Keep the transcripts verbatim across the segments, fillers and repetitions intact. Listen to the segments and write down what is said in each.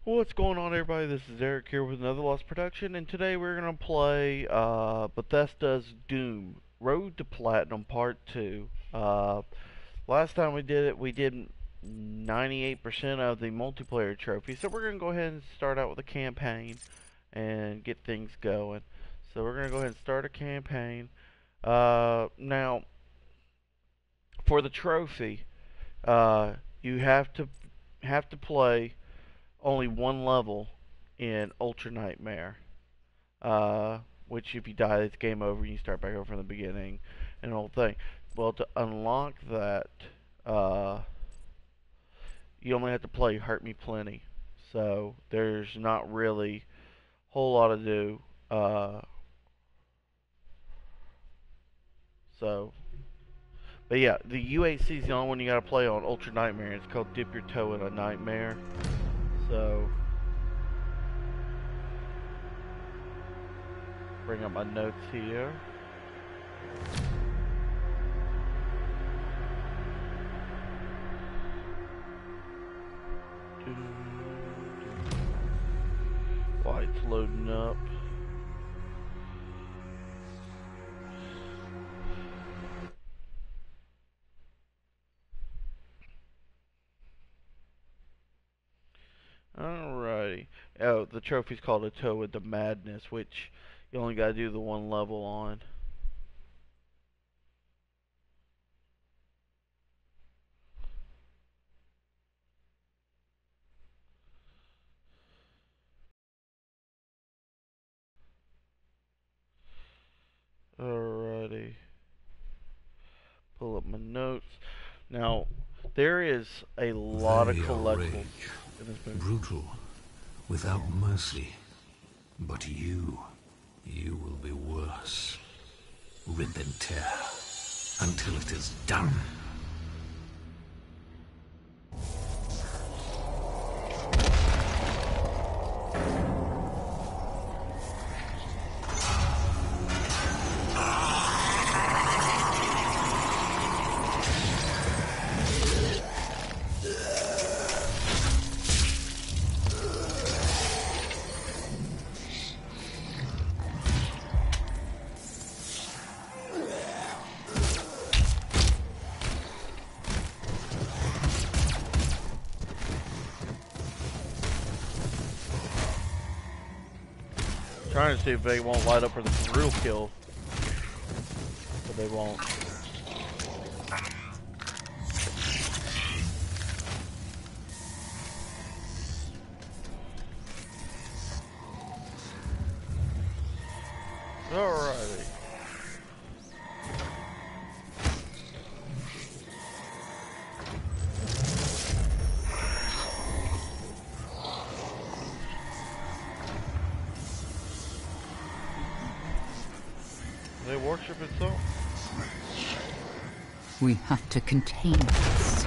What's going on, everybody? This is Eric here with another Lost Production, and today we're going to play uh, Bethesda's Doom Road to Platinum Part two. Uh, last time we did it, we did ninety-eight percent of the multiplayer trophy, so we're going to go ahead and start out with a campaign and get things going. So we're going to go ahead and start a campaign. Uh, now, for the trophy, uh, you have to have to play only one level in Ultra Nightmare. Uh, which if you die, it's game over and you start back over from the beginning and the whole thing. Well, to unlock that, uh, you only have to play Hurt Me Plenty. So there's not really a whole lot to do. Uh, so, but yeah, the U H C is the only one you gotta play on Ultra Nightmare. It's called Dip Your Toe in a Nightmare. So, bring up my notes here. While it's loading up. Alrighty. Oh, the trophy's called A Toe with the Madness, which you only gotta do the one level on. Alrighty. Pull up my notes. Now, there is a lot They of collectibles rage, in this movie. brutal, without mercy. But you, you will be worse. Rip and tear, until it is done. Trying to see if they won't light up for the real kill, but they won't. Alrighty. They worship itself. We have to contain this.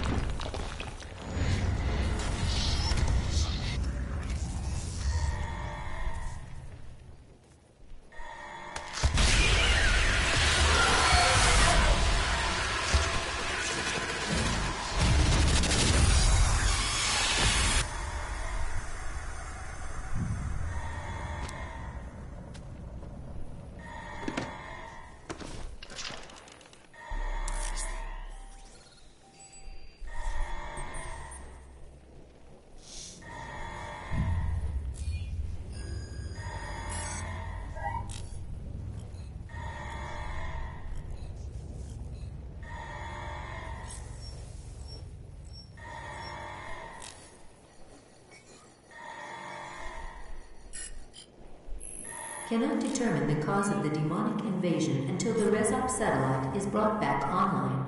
Cannot determine the cause of the demonic invasion until the Resop satellite is brought back online.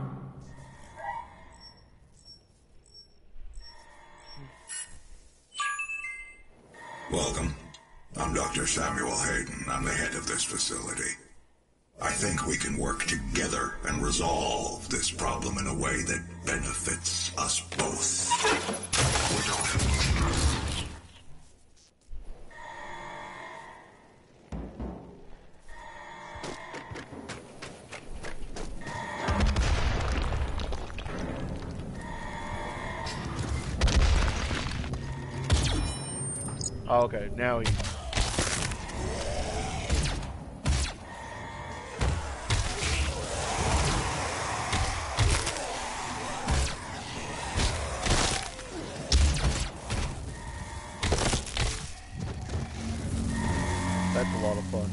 Welcome. I'm Doctor Samuel Hayden. I'm the head of this facility. I think we can work together and resolve this problem in a way that benefits us both. Oh, okay, now he. That's a lot of fun.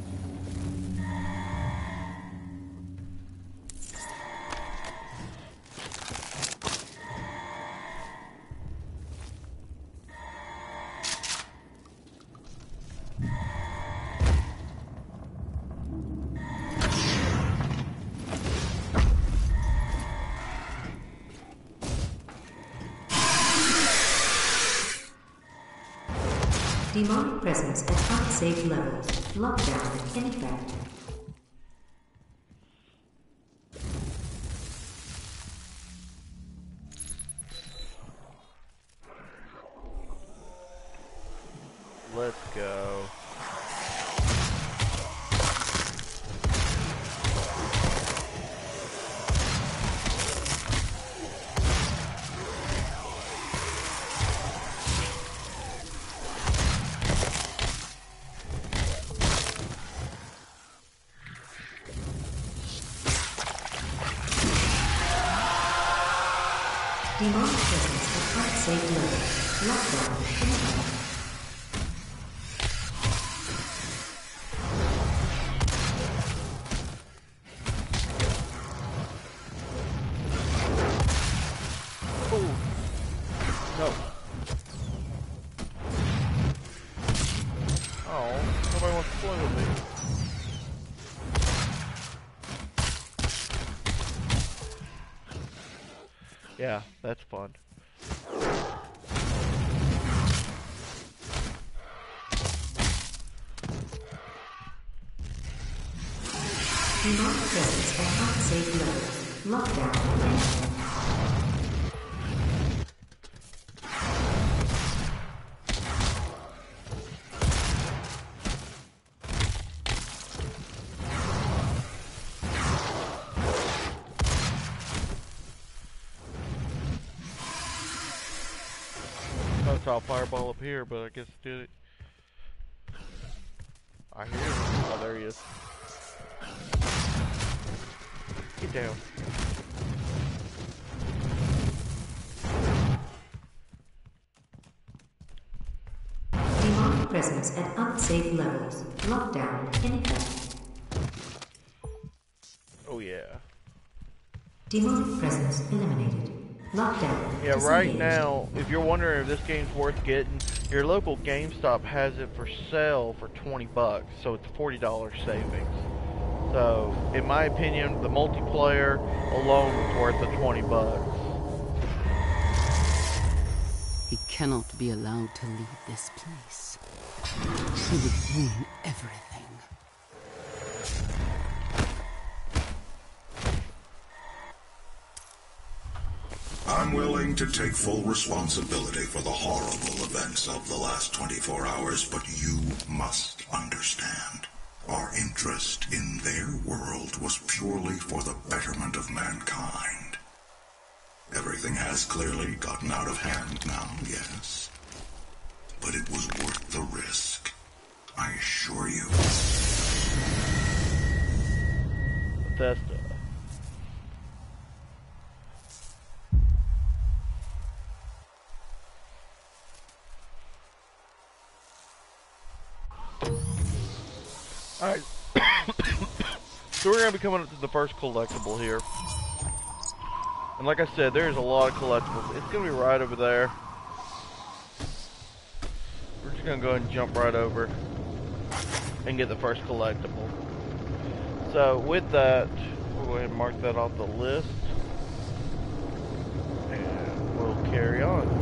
Demonic presence at unsafe levels. Lockdown in effect. Let's go. Demonic presence at unsafe levels. Lockdown in effect. No. Oh, nobody wants to play with me. Yeah, that's fun. Demonic presence at unsafe levels. Lockdown in effect. I saw a fireball up here, but I guess it did it. I hear him. Oh, there he is. Get down. Demonic presence at unsafe levels. Lockdown in effect. Oh yeah. Demonic presence eliminated. Lockdown. Yeah, right disengaged. now, if you're wondering if this game's worth getting, your local GameStop has it for sale for twenty bucks, so it's a forty dollar savings. So, in my opinion, the multiplayer alone is worth the twenty bucks. He cannot be allowed to leave this place. He would ruin everything. I'm willing to take full responsibility for the horrible events of the last twenty-four hours, but you must understand. Our interest in their world was purely for the betterment of mankind. Everything has clearly gotten out of hand now, yes. But it was worth the risk, I assure you. Bethesda. Alright. So we're going to be coming up to the first collectible here. And like I said, there's a lot of collectibles. It's going to be right over there. We're just going to go ahead and jump right over and get the first collectible. So with that, we'll go ahead and mark that off the list. And we'll carry on.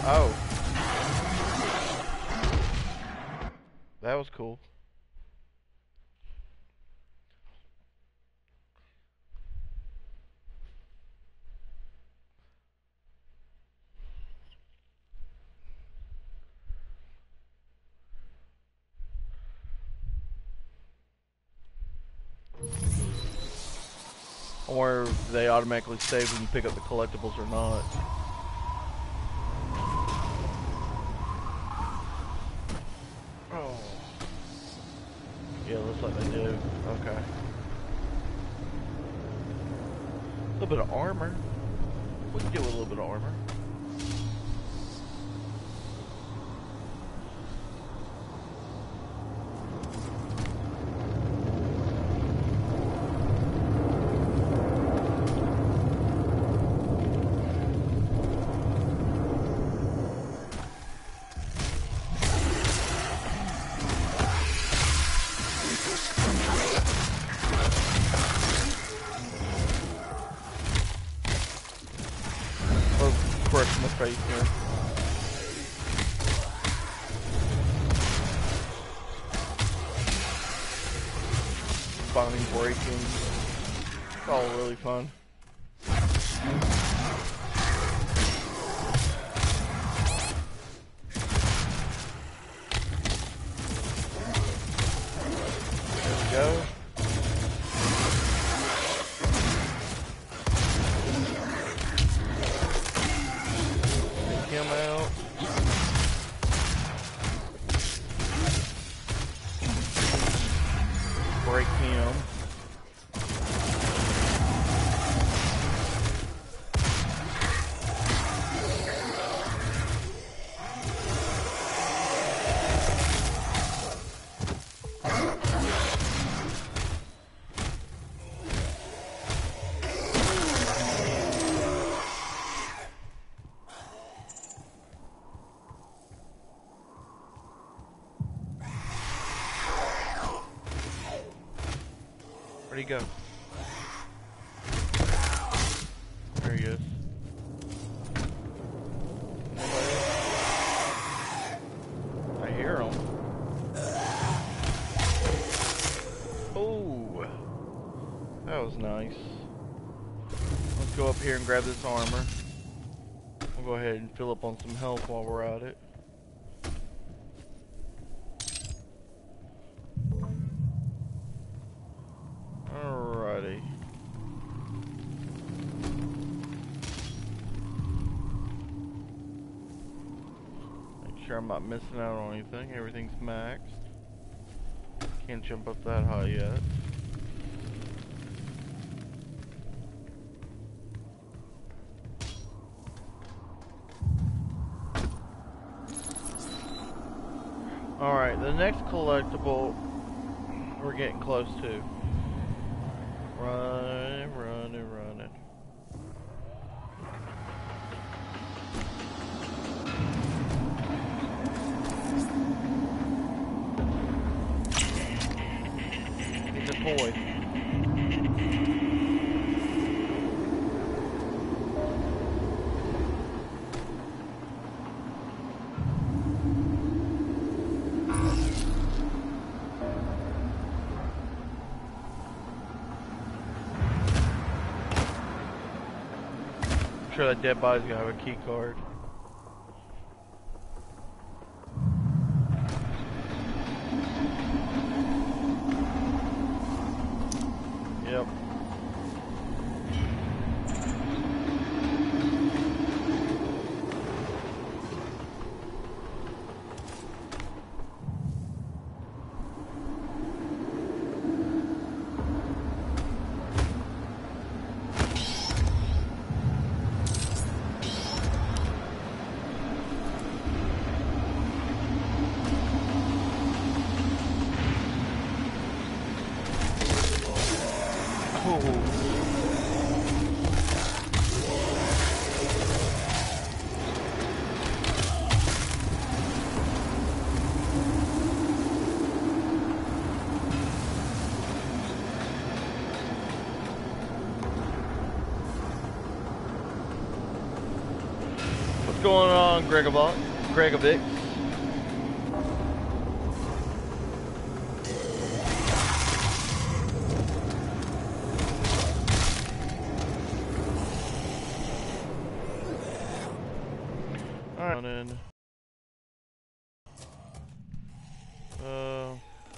Oh. That was cool. I wonder if they automatically save when you pick up the collectibles or not. Oh. Yeah, looks like they do. Okay. A little bit of armor. We can do a little bit of armor. Crush my face here. Bombing, breaking. It's all really fun. There we go. Him out. Break him. Where'd he go? There he is. I hear him. Oh, that was nice. Let's go up here and grab this armor. We'll go ahead and fill up on some health while we're at it. Alrighty. Make sure I'm not missing out on anything. Everything's maxed. Can't jump up that high yet. Alright, the next collectible we're getting close to. Running, running, running. It's a toy. I'm sure that dead body's gonna have a key card. Yep. What's going on, John Gregovic. Gregovic. Alright, then. Uh,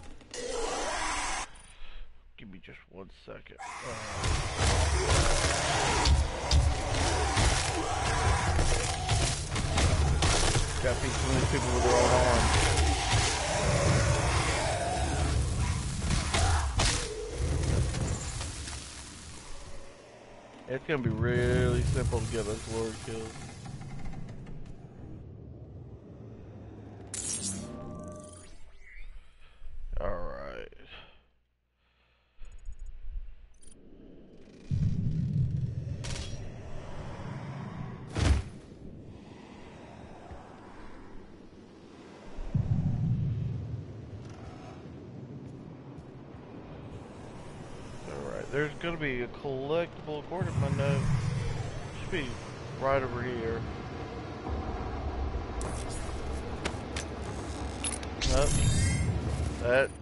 give me just one second. Uh, got to beat some of these people with their own arms. It's gonna be really simple to get us Lord killed. Alright. Alright, there's gonna be a collectible according to my notes. Should be right over here. Nope. That's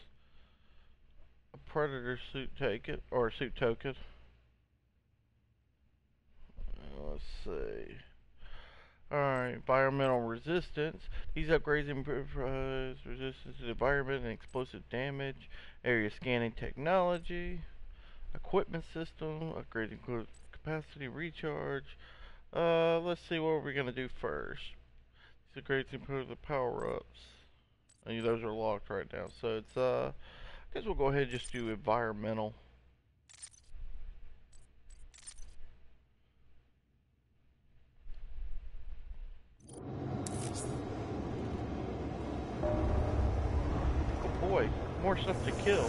a predator suit ticket, or suit token. Let's see. Alright, environmental resistance. These upgrades improve uh, resistance to the environment and explosive damage. Area scanning technology. Equipment system. Upgrading capacity recharge. Uh, let's see what we're gonna do first. These upgrades improve the power-ups. And those are locked right now, so it's uh I guess we'll go ahead and just do environmental. Oh boy, more stuff to kill.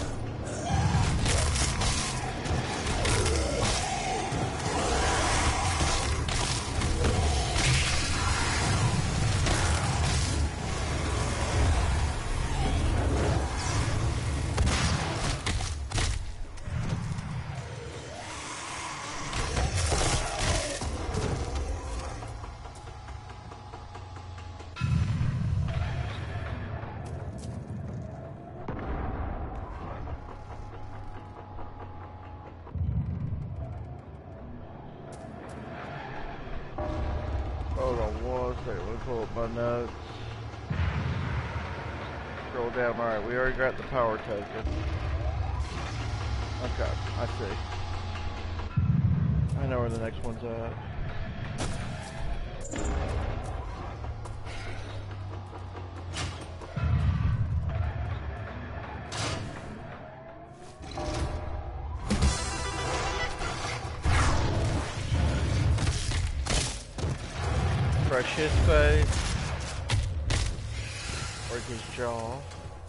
Hold on one second, let me pull up my notes. Scroll down, alright, we already got the power token. Okay, I see. I know where the next one's at. Crush his face. Break his jaw.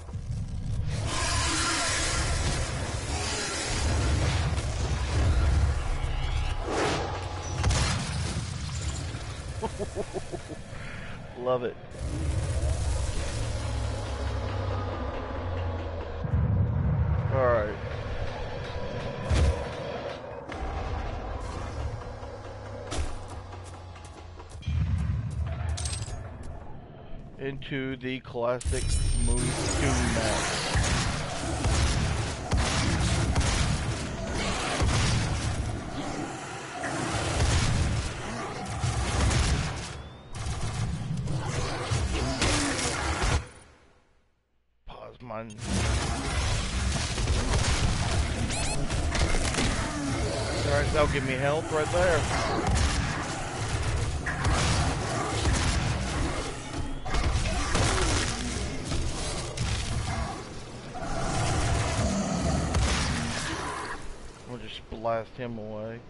Love it. Alright. Into the classic Moon Doom map. Pause mine. Alright, that'll give me health right there. Blast him away.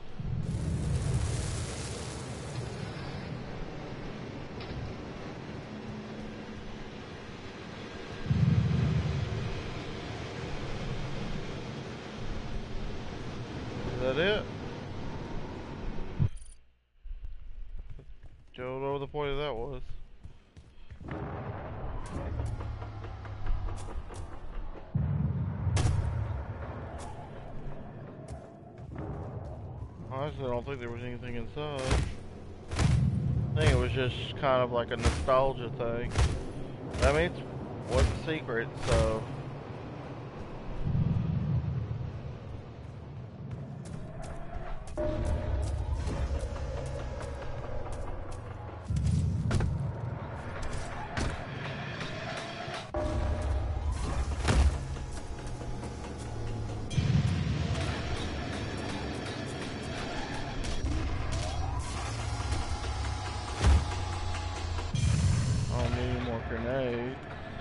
Is that it? Don't know what the point of that was. Honestly, I don't think there was anything inside. think it was just kind of like a nostalgia thing. I mean, it's what's the secret, so. Grenade.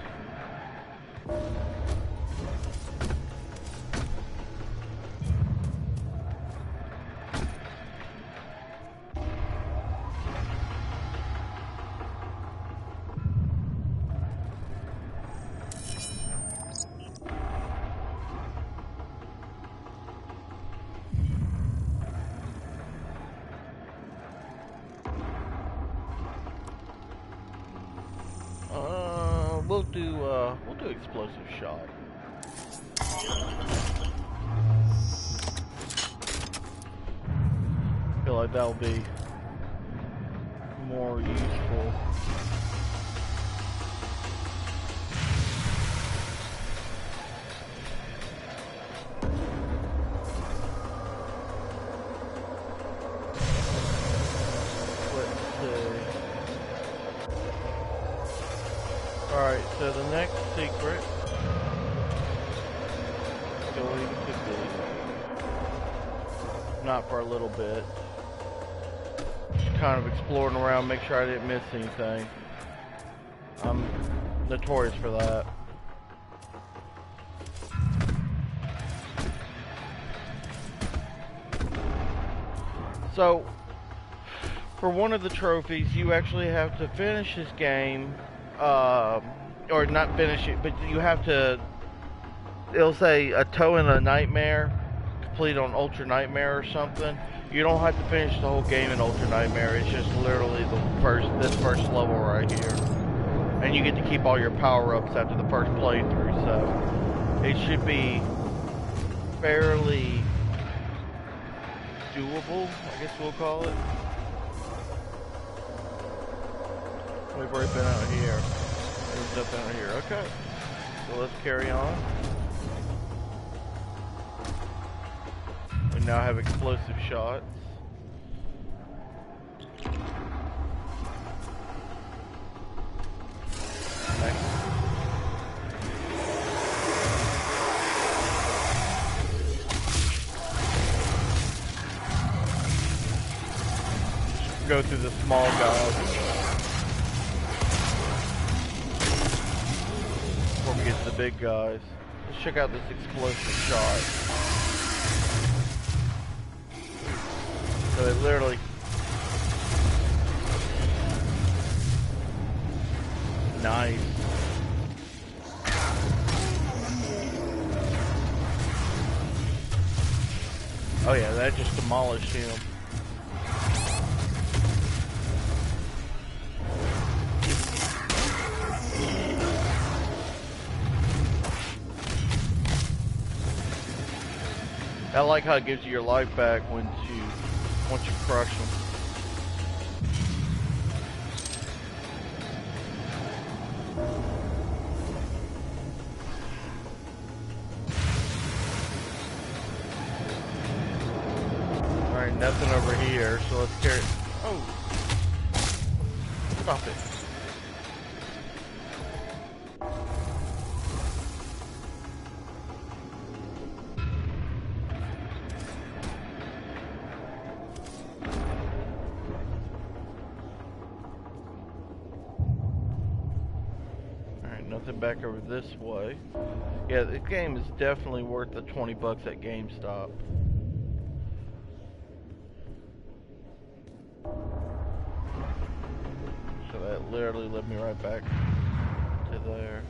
We'll do, uh, we'll do explosive shot. I feel like that'll be more useful. Alright, so the next secret is going to be, not for a little bit, just kind of exploring around, make sure I didn't miss anything. I'm notorious for that. So, for one of the trophies, you actually have to finish this game. Uh, or not finish it, but you have to, it'll say a toe in a nightmare, complete on Ultra Nightmare or something. You don't have to finish the whole game in Ultra Nightmare, it's just literally the first, this first level right here. And you get to keep all your power-ups after the first playthrough, so it should be fairly doable, I guess we'll call it. We've already been out here. There's nothing out here. Okay. So let's carry on. We now have explosive shots. Next. Go through the small guys. Before we get to the big guys. Let's check out this explosive shot. So it literally... Nice. Oh yeah, that just demolished him. I like how it gives you your life back once you once you crush them. All right, nothing over here, so let's carry. Oh, stop it! Nothing back over this way. Yeah, the game is definitely worth the twenty bucks at GameStop. So that literally led me right back to there.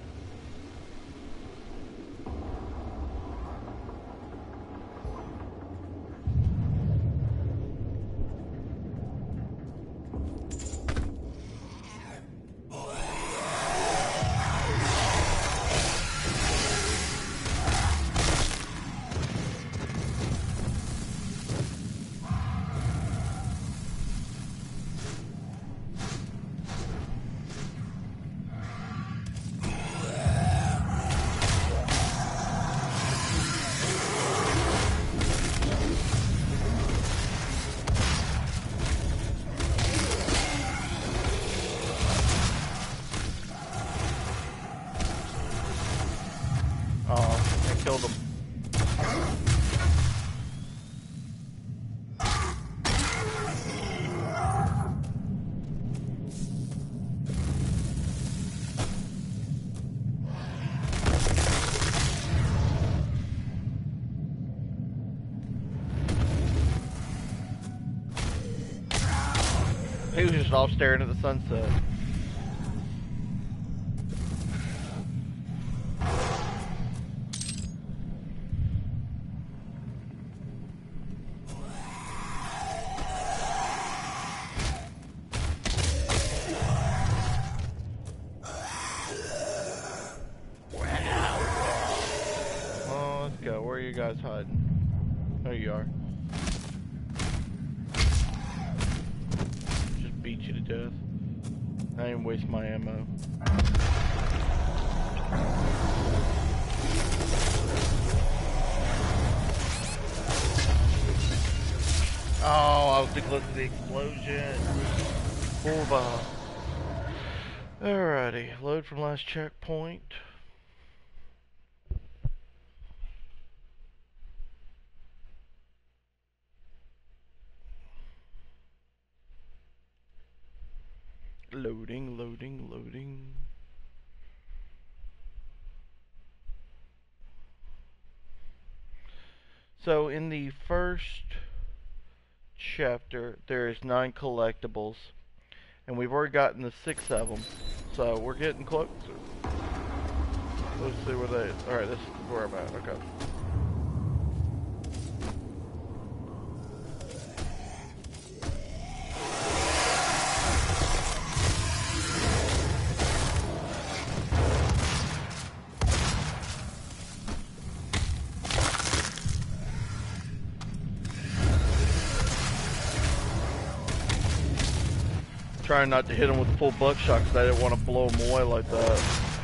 killed him. He was just off staring at the sunset. Oh, let's go. Where are you guys hiding? There you are. Beat you to death. I didn't waste my ammo. Oh, I was too close to the explosion. Bullseye. Alrighty, load from last checkpoint. Loading, loading, loading. So in the first chapter, there is nine collectibles, and we've already gotten the six of them. So we're getting closer. Let's see where they. All right, this is where I'm at. Okay. Trying not to hit him with the full buckshot because I didn't want to blow him away like that.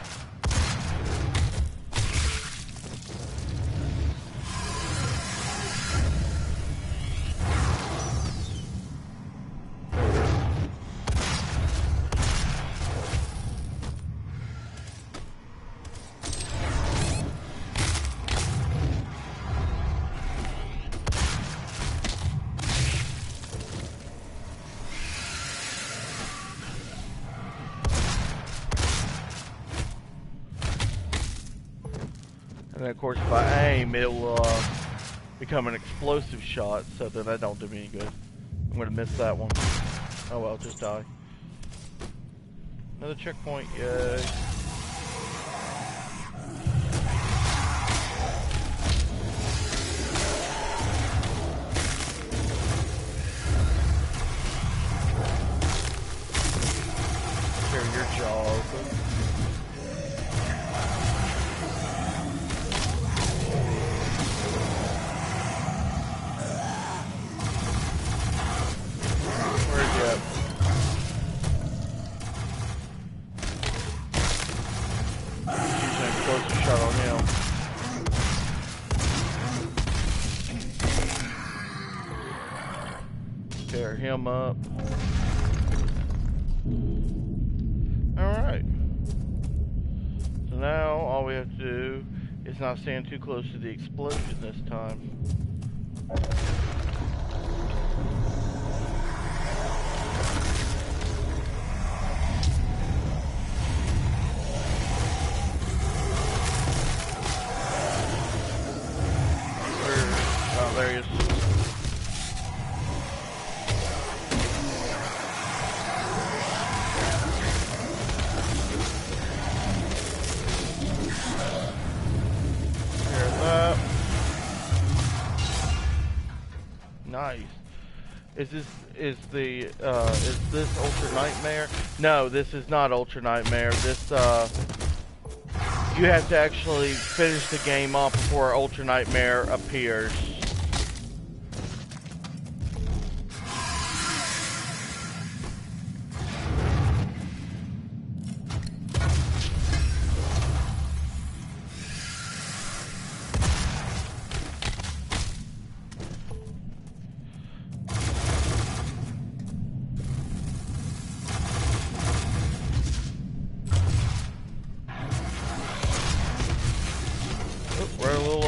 And then of course if I aim, it will uh, become an explosive shot, so then that don't do me any good. I'm gonna miss that one. Oh well, just die. Another checkpoint, yay. Tear your jaw open. Tear him up. Alright. So now all we have to do is not stand too close to the explosion this time. Where, oh, there he is. Nice. Is this is the uh is this Ultra Nightmare? No, this is not Ultra Nightmare. This uh you have to actually finish the game off before Ultra Nightmare appears. We're a little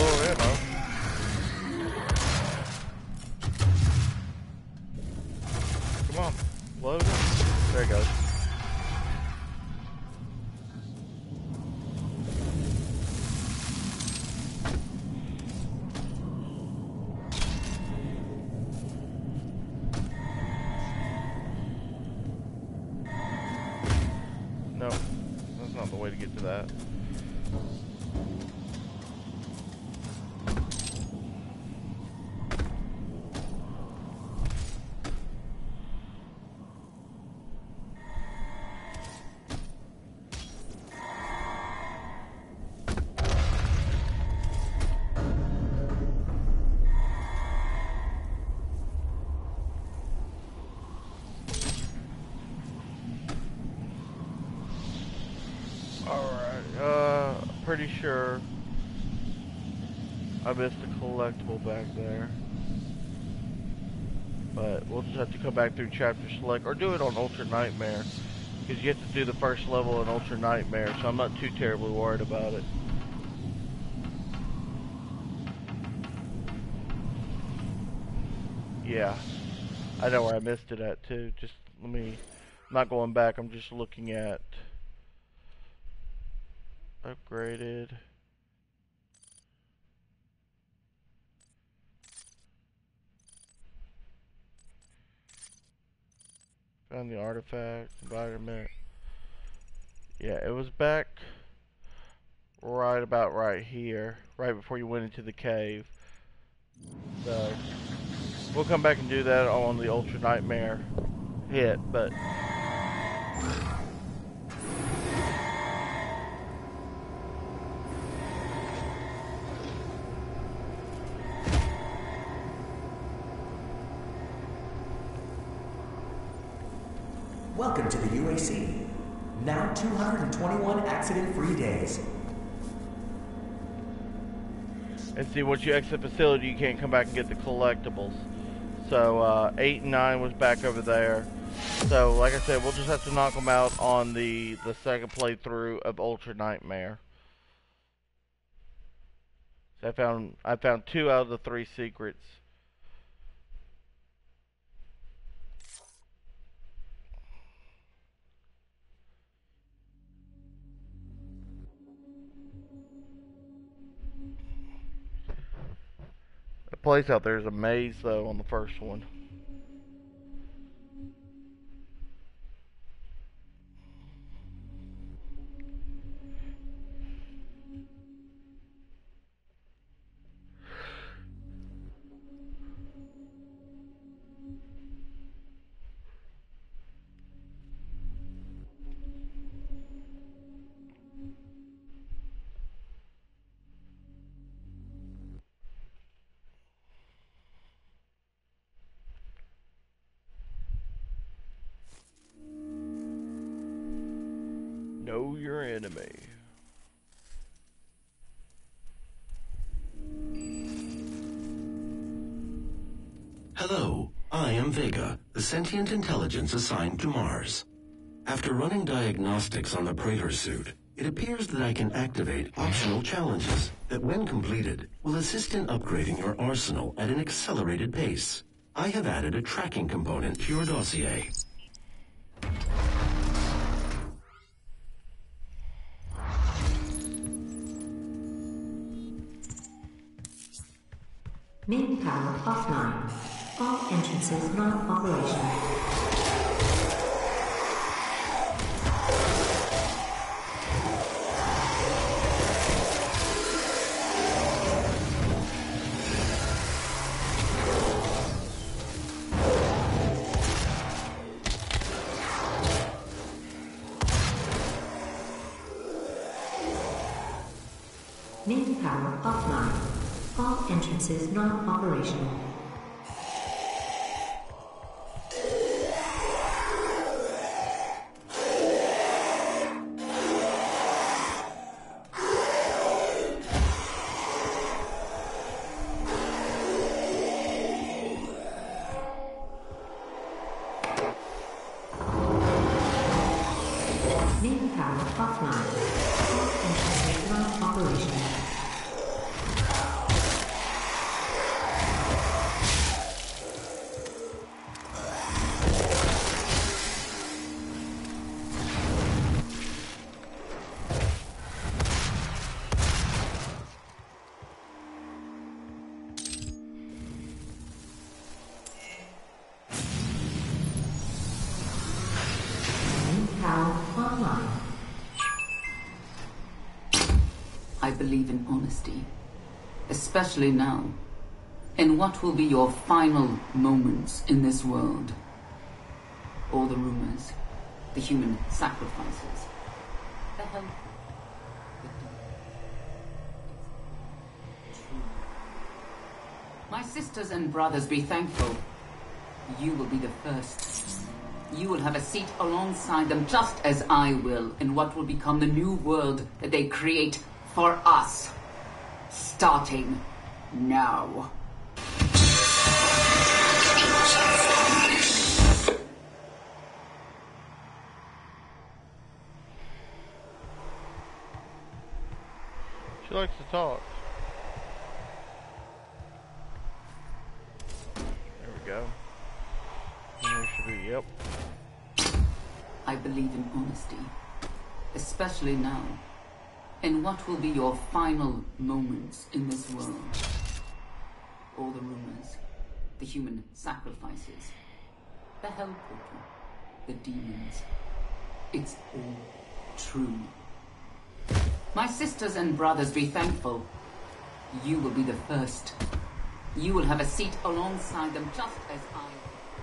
loading. There it goes. No, that's not the way to get to that. Alright, uh, pretty sure I missed a collectible back there. But we'll just have to come back through Chapter Select, or do it on Ultra Nightmare. Because you have to do the first level in Ultra Nightmare, so I'm not too terribly worried about it. Yeah, I know where I missed it at too. Just let me, I'm not going back, I'm just looking at upgraded. Found the artifact, environment. Yeah, it was back right about right here, right before you went into the cave. So we'll come back and do that on the Ultra Nightmare hit, but welcome to the U A C. Now two hundred twenty-one accident-free days. and see, once you exit the facility, you can't come back and get the collectibles. So uh, eight and nine was back over there. So like I said, we'll just have to knock them out on the the second playthrough of Ultra Nightmare. So I found I found two out of the three secrets. The place out there is a maze, though, on the first one. Know your enemy. Hello, I am Vega, the sentient intelligence assigned to Mars. After running diagnostics on the Praetor suit, it appears that I can activate optional challenges that, when completed, will assist in upgrading your arsenal at an accelerated pace. I have added a tracking component to your dossier. Main power offline. All entrances not operational. Main power offline. All entrances not operational. Main power offline. All entrances not operational. online. I believe in honesty, especially now, in what will be your final moments in this world. All the rumors, the human sacrifices, the help, the true. My sisters and brothers, be thankful. You will be the first. You will have a seat alongside them, just as I will, in what will become the new world that they create for us. Starting now. She likes to talk. There we go. And there should be, yep. I believe in honesty, especially now, in what will be your final moments in this world. All the rumors, the human sacrifices, the Hell Portal, the demons. It's all true. My sisters and brothers, be thankful. You will be the first. You will have a seat alongside them, just as I will.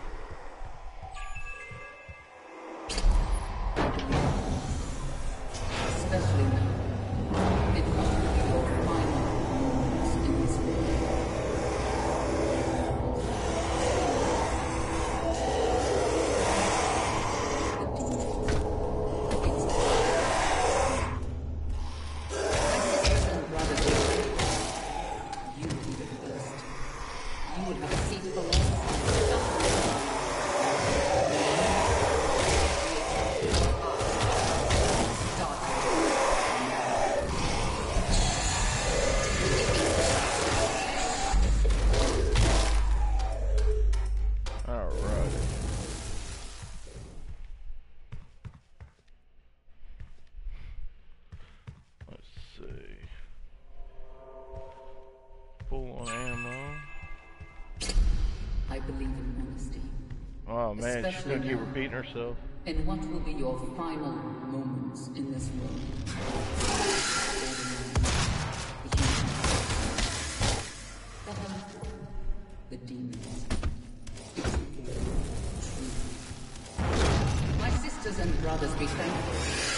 Especially now, it must be your final moments in this world. The demons. It's you will be the first. You will have a seat alongside Alright. Let's see. Full on ammo. I believe in honesty. Oh man, she's Especially gonna keep now. repeating herself. And what will be your final moments in this world? The humans, the helpful, the demons. It's all true. My sisters and brothers, be thankful.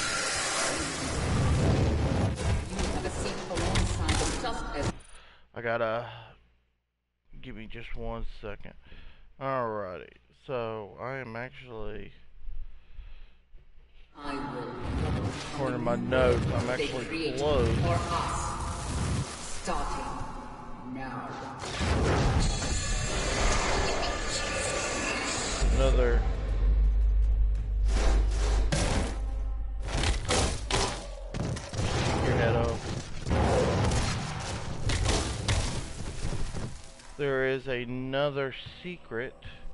You will have a seat alongside them, just as I gotta give me just one second. Alrighty, so I am actually, I will. according to my notes, I'm They actually create close. for us. Starting now. Another. Your head off. There is another secret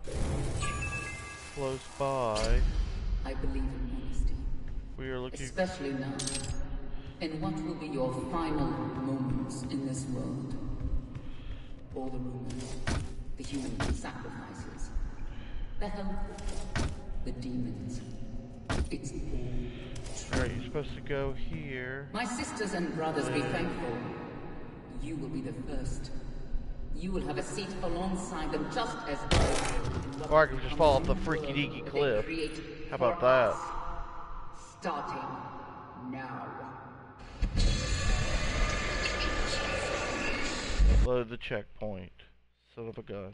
close by. I believe in honesty, We are looking. especially now, in what will be your final moments in this world. All the rumors, the human sacrifices, the helpful, the demons. It's all true. Alright, you're supposed to go here. My sisters and brothers, be thankful. You will be the first. You will have a seat alongside them, just as I will. Or I could just fall off the freaky deaky cliff. How about that? Starting now. Load the checkpoint. Son of a gun.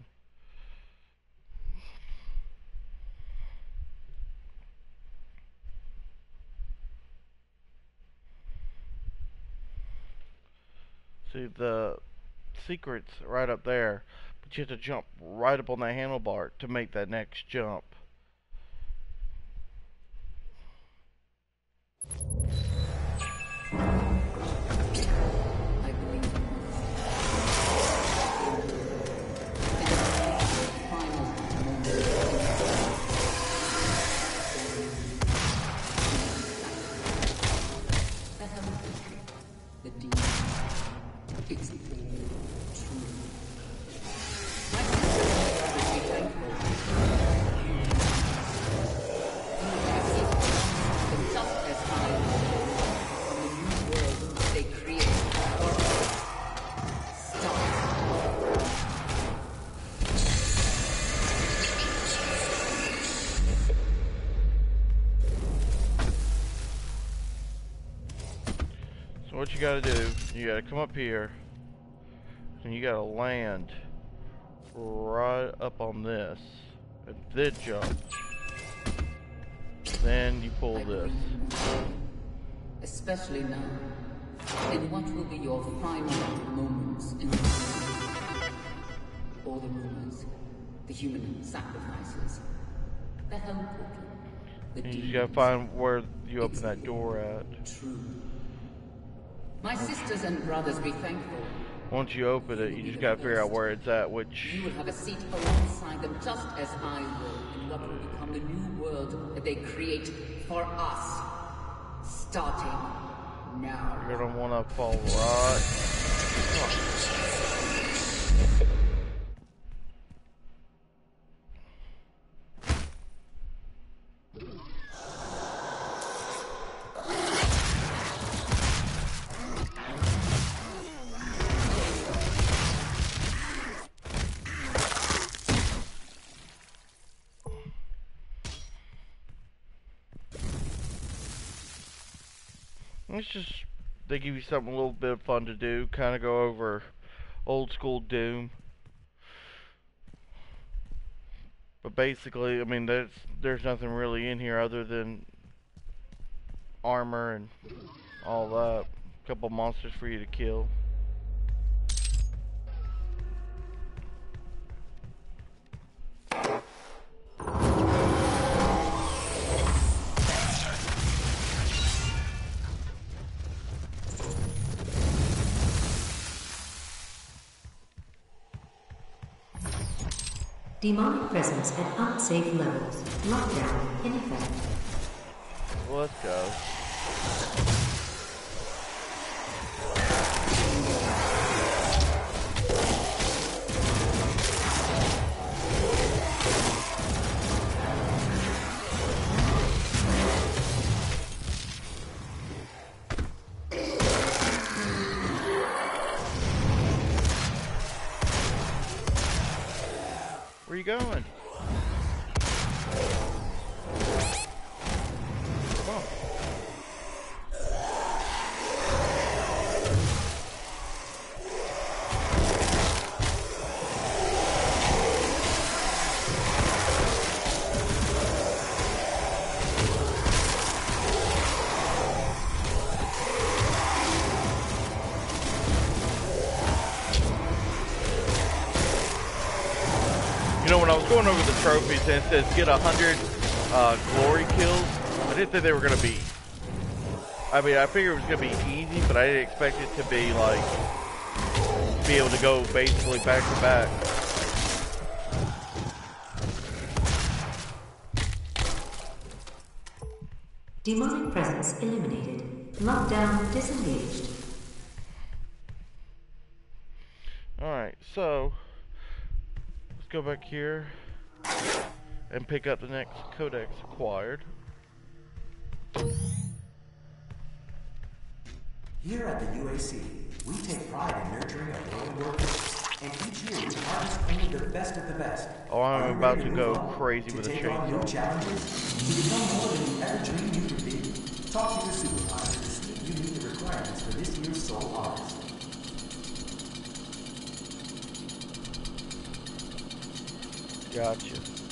See, the secret's right up there, but you have to jump right up on that handlebar to make that next jump. I believe in final the demon. It's all true. My sister be thankful. You what you gotta do, you gotta come up here, and you gotta land right up on this, and then jump. Then you pull this. Especially now, in what will be your final moments in the world. All the rumors, the human sacrifices, the hell portal, the And you demons. just gotta find where you open that door at. True. My sisters and brothers, be thankful. Once you open it, you just gotta figure out where it's at, which... You will have a seat alongside them, just as I will, in what will become the new world that they create for us. Starting now. You're gonna wanna fall right... It's just, they give you something a little bit of fun to do, kind of go over old school Doom. But basically, I mean, there's, there's nothing really in here other than armor and all that. A couple monsters for you to kill. Demonic presence at unsafe levels. Lockdown in effect. Well, let's go. Where are you going? Come on. You know, when I was going over the trophies and it says get a hundred uh, glory kills, I didn't think they were gonna be. I mean, I figured it was gonna be easy, but I didn't expect it to be like be able to go basically back to back. Demonic presence eliminated. Lockdown disengaged. All right, so. Go back here and pick up the next codex acquired. Here at the U A C, we take pride in nurturing our growing workforce, and each year we harvest only the best of the best. Oh, Are I'm you about ready to move go on, crazy to with a take on new chainsaw. challenges, to become more than you ever dreamed you could be? Talk to your supervisor to see if you meet the requirements for this year's Soul Harvest. Gotcha.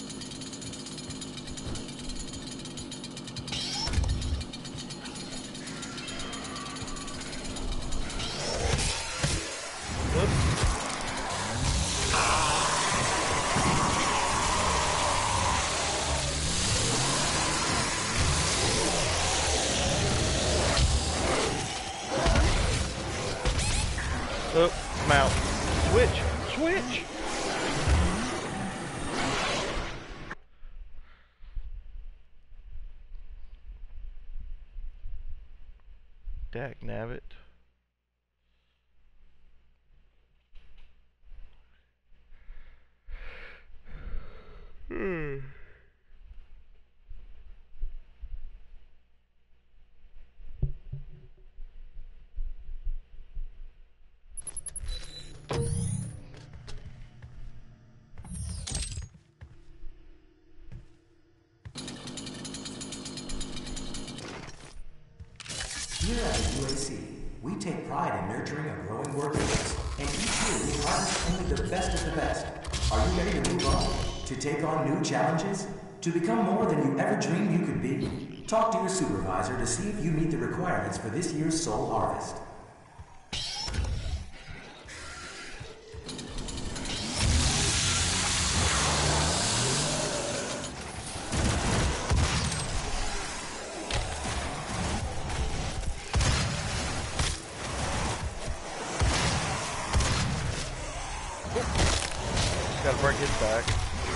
Up, I'm out. Switch! Switch! Dak nabbit. Hmm. Here at the U A C, We take pride in nurturing a growing workforce, and each year we harvest only the best of the best. Are you ready to move on? To take on new challenges? To become more than you ever dreamed you could be? Talk to your supervisor to see if you meet the requirements for this year's Soul Harvest. Gotta break his back.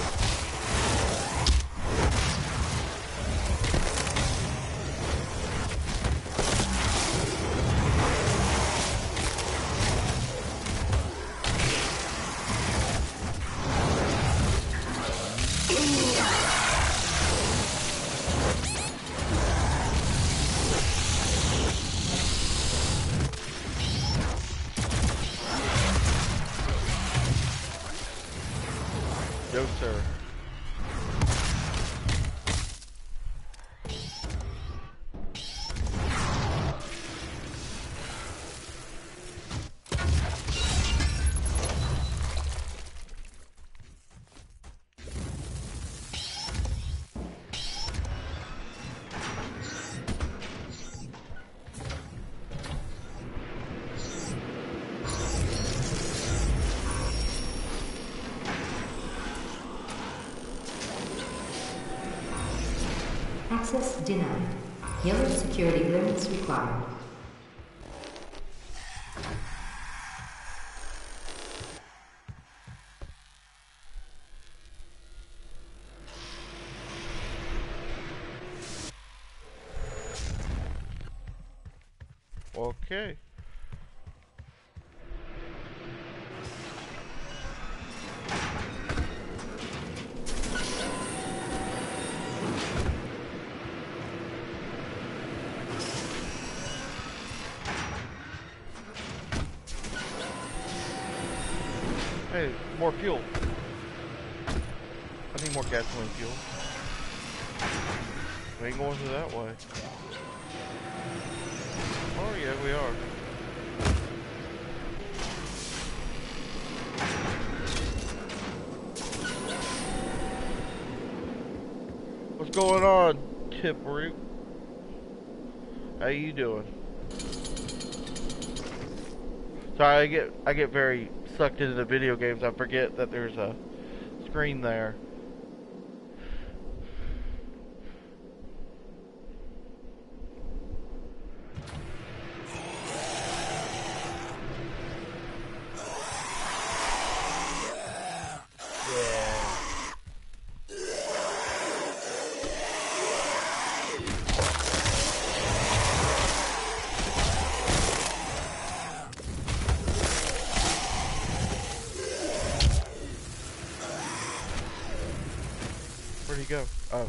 Yo, sir. Access denied. Yellow security clearance required. Okay. Hey, more fuel. I need more gasoline fuel. We ain't going through that way. Oh yeah, we are. What's going on, Tiproot? How you doing? Sorry, I get I get very sucked into the video games. I forget that there's a screen there. Where'd he go? Oh.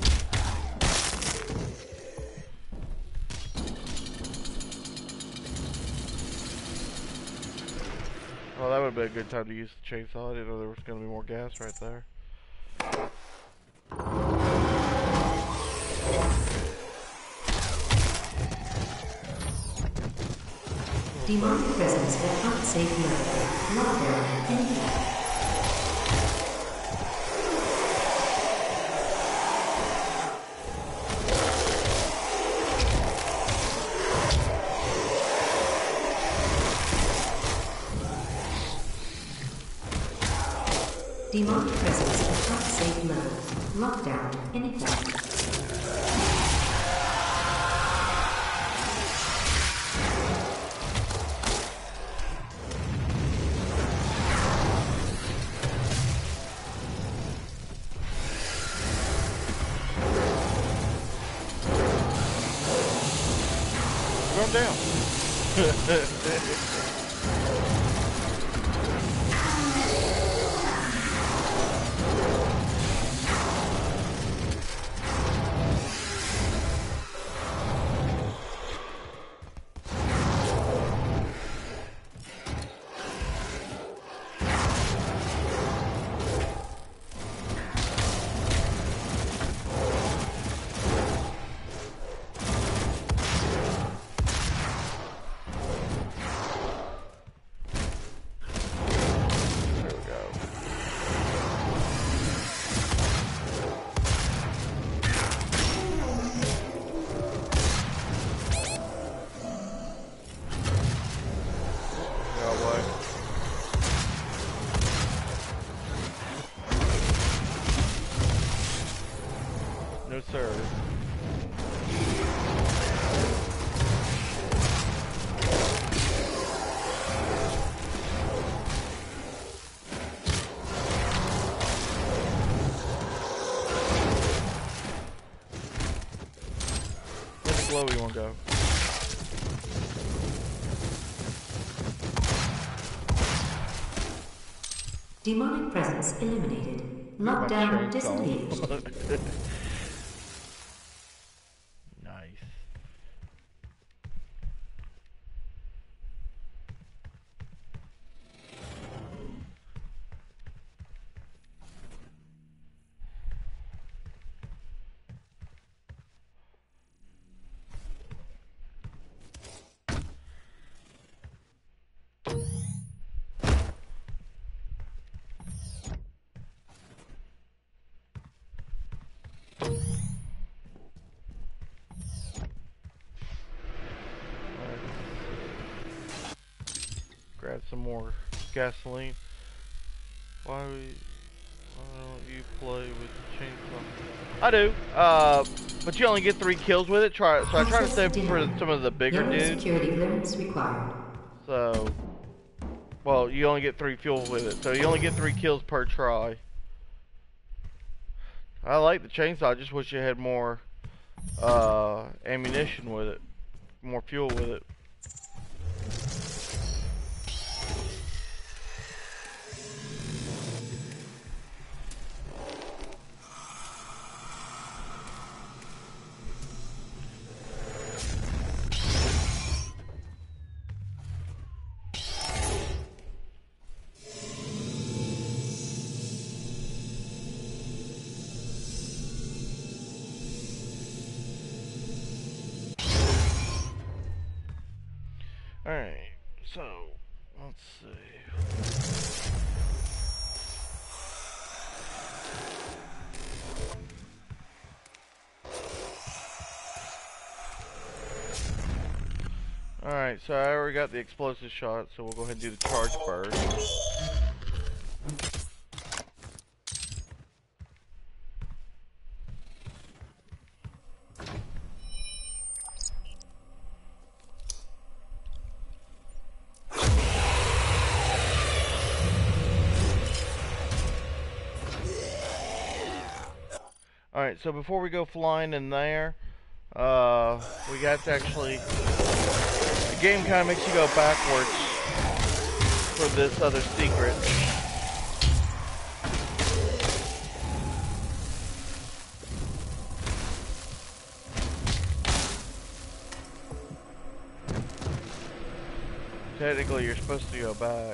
Well, that would have been a good time to use the chainsaw. I didn't know there was going to be more gas right there. Demonic presence will not save you. Not there. Anything. Demonic presence at not safe level. Lockdown in effect. Going down. slow you want to go? Demonic presence eliminated. Lockdown disengaged. Nice. Grab some more gasoline. Why, we, why don't you play with the chainsaw? I do, uh, but you only get three kills with it. Try, so I try to save for some of the bigger Yellow dudes. Security clearance required. So, well, you only get three fuel with it, so you only get three kills per try. I like the chainsaw. I just wish you had more uh, ammunition with it, more fuel with it. Alright, so, let's see. Alright, so I already got the explosive shot, so we'll go ahead and do the charge burst. Alright, so before we go flying in there, uh, we got to actually, the game kind of makes you go backwards for this other secret. Technically, you're supposed to go back.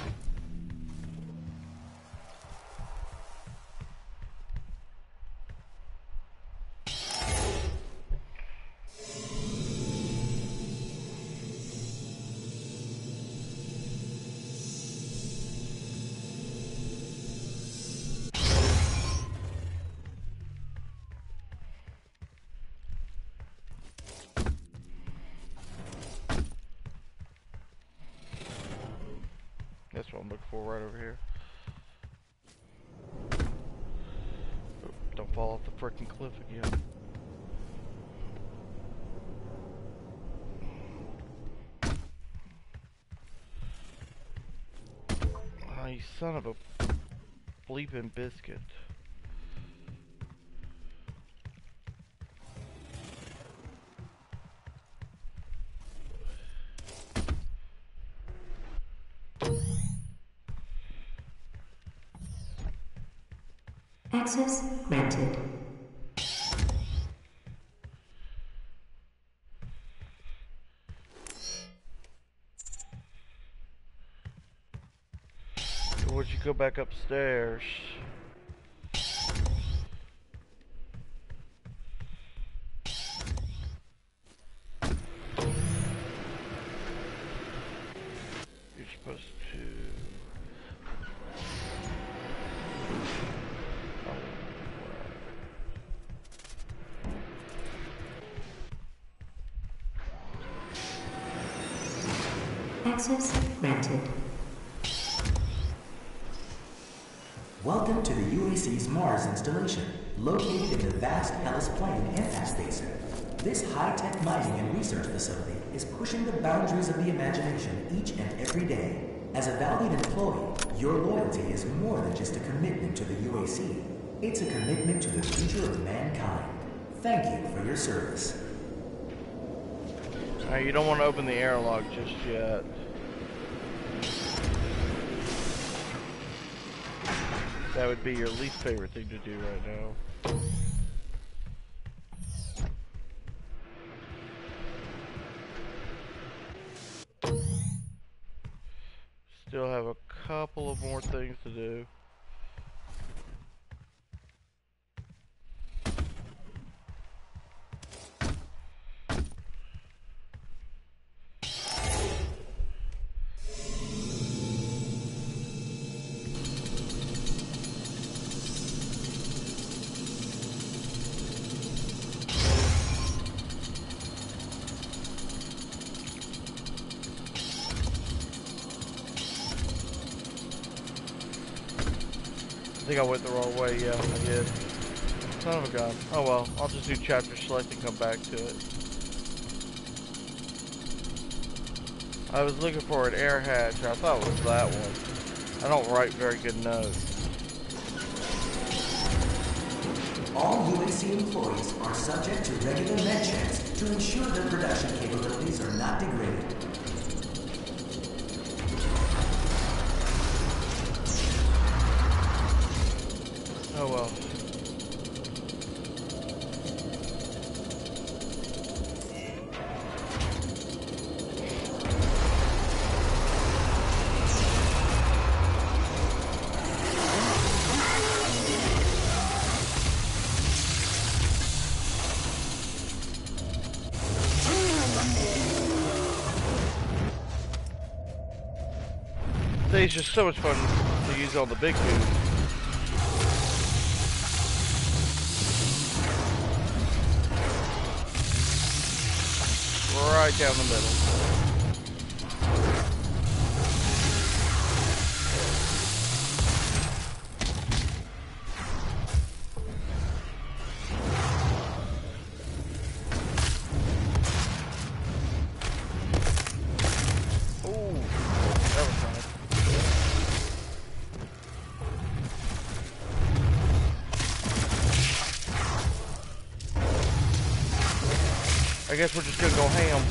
That's what I'm looking for right over here. Oh, don't fall off the frickin' cliff again. Oh, you son of a bleeping biscuit. Access granted. Would you go back upstairs? You're supposed to. Access granted. Welcome to the U A C's Mars installation, located in the vast Hellas Plain impact basin. This high-tech mining and research facility is pushing the boundaries of the imagination each and every day. As a valued employee, your loyalty is more than just a commitment to the U A C. It's a commitment to the future of mankind. Thank you for your service. Now you don't want to open the airlock just yet. That would be your least favorite thing to do right now. Still have a couple of more things to do. I think I went the wrong way. Yeah, I did. Son of a gun. Oh well, I'll just do chapter select and come back to it. I was looking for an air hatch. I thought it was that one. I don't write very good notes. All U N C employees are subject to regular med checks to ensure their production capabilities are not degraded. Oh well. It's just so much fun to use on the big dude. Right down the middle. I guess we're just gonna go ham.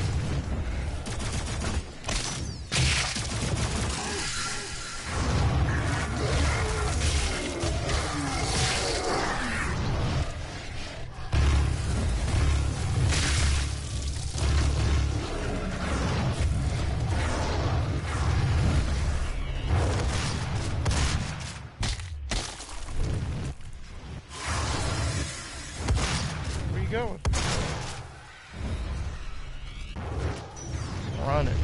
Where you going? Run it.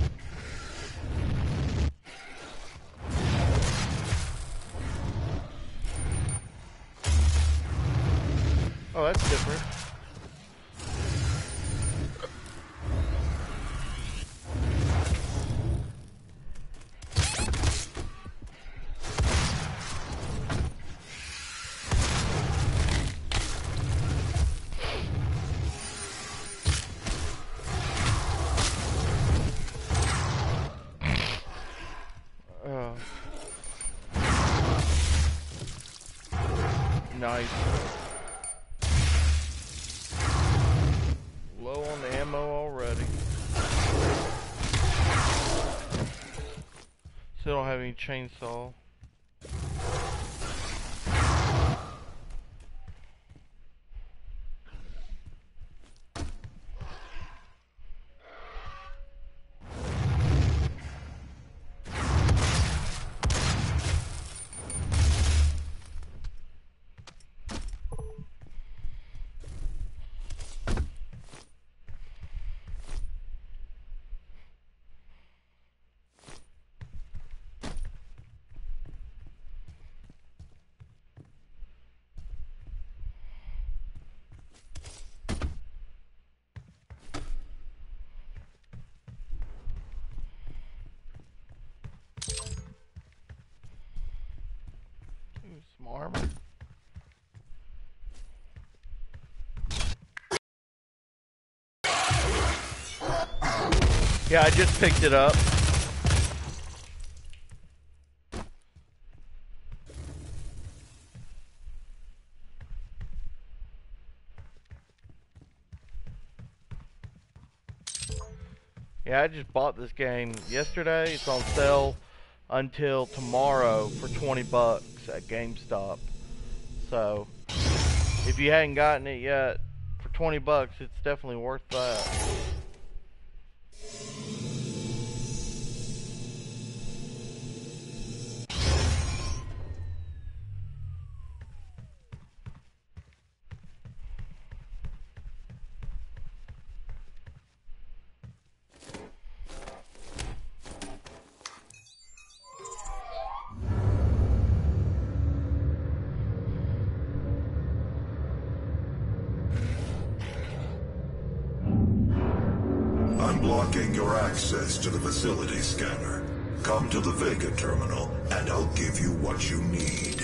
Oh, that's different. Nice. Low on the ammo already. Still don't have any chainsaw. Some armor. Yeah, I just picked it up. Yeah, I just bought this game yesterday. It's on sale until tomorrow for twenty bucks at GameStop. So, if you hadn't gotten it yet, for twenty bucks, it's definitely worth that. I'm blocking your access to the facility scanner. Come to the Vega terminal, and I'll give you what you need.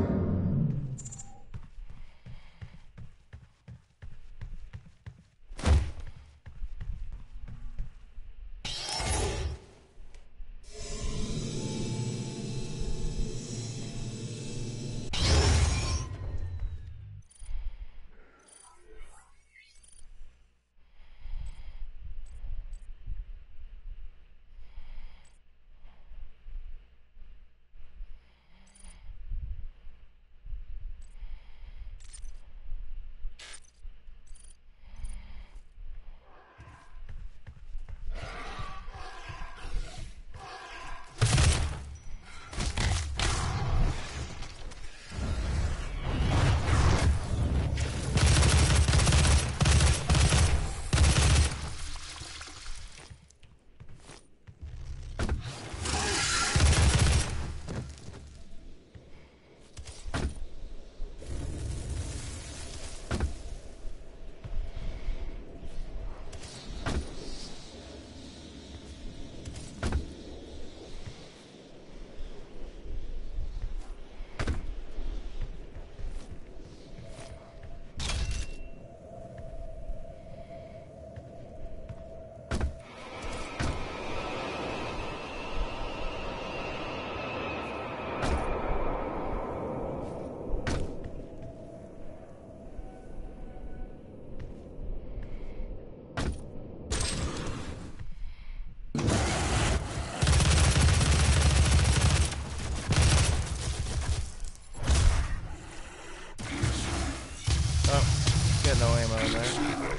Got no ammo in there.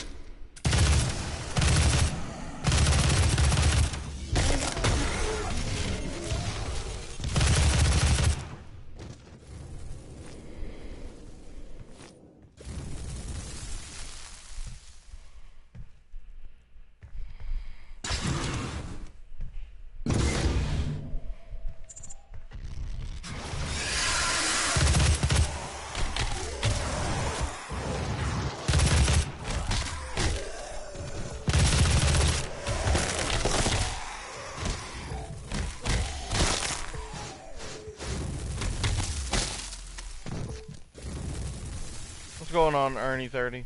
What's going on, Ernie thirty?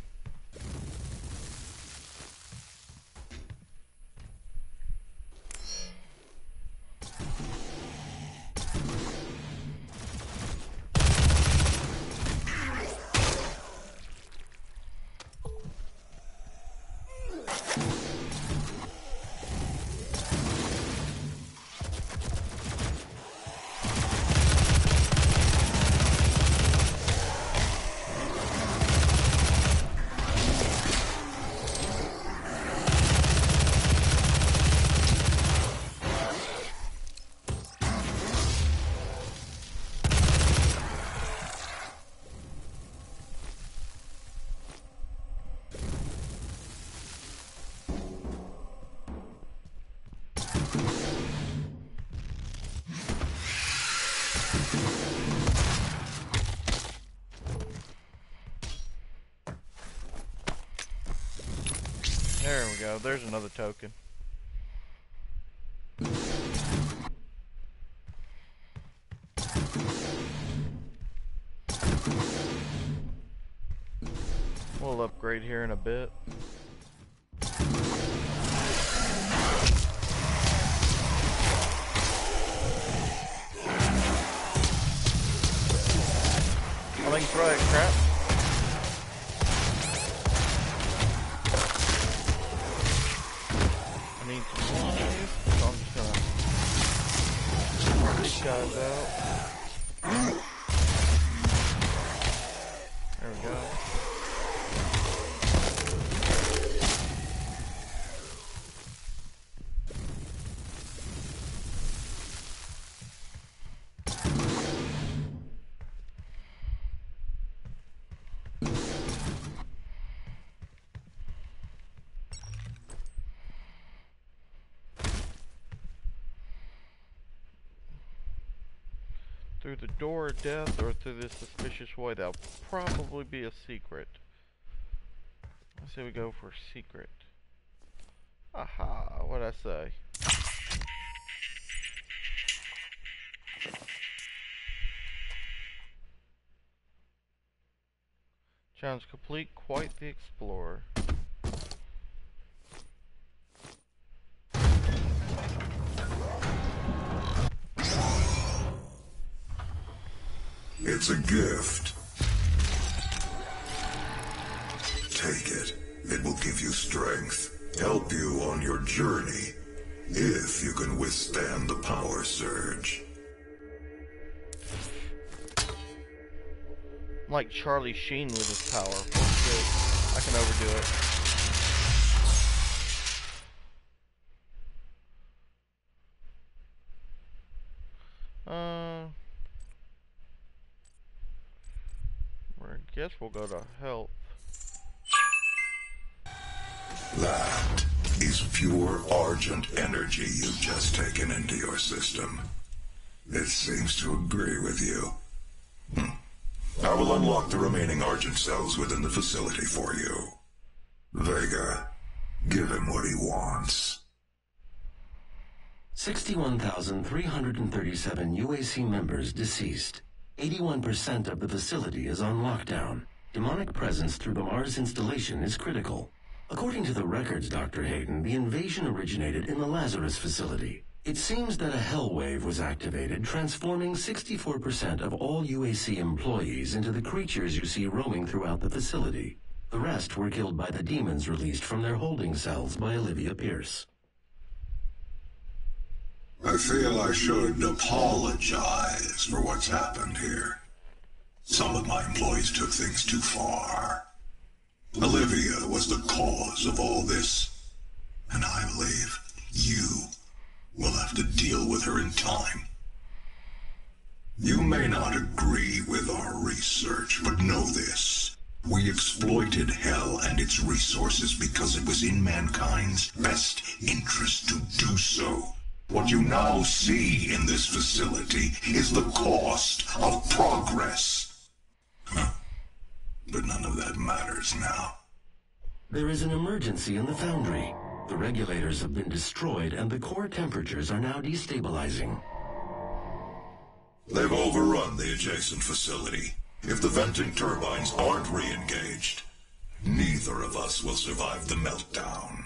There we go. There's another token. We'll upgrade here in a bit. I think throw that crap. I need some guys out. There we go. Through the door of death or through this suspicious way. That'll probably be a secret. Let's say we go for secret. Aha, what'd I say? Challenge complete, quite the explorer. It's a gift. Take it. It will give you strength, help you on your journey, if you can withstand the power surge. I'm like Charlie Sheen with his power. What's this? I can overdo it. Uh, I guess we'll go to health. That is pure Argent energy you've just taken into your system. It seems to agree with you. Hm. I will unlock the remaining Argent cells within the facility for you. Vega, give him what he wants. sixty-one thousand three hundred thirty-seven U A C members deceased. eighty-one percent of the facility is on lockdown. Demonic presence through the Mars installation is critical. According to the records, Doctor Hayden, the invasion originated in the Lazarus facility. It seems that a hell wave was activated, transforming sixty-four percent of all U A C employees into the creatures you see roaming throughout the facility. The rest were killed by the demons released from their holding cells by Olivia Pierce. I feel I should apologize for what's happened here. Some of my employees took things too far. Olivia was the cause of all this, and I believe you will have to deal with her in time. You may not agree with our research, but know this. We exploited Hell and its resources because it was in mankind's best interest to do so. What you now see in this facility is the cost of progress. Huh. But none of that matters now. There is an emergency in the foundry. The regulators have been destroyed and the core temperatures are now destabilizing. They've overrun the adjacent facility. If the venting turbines aren't re-engaged, neither of us will survive the meltdown.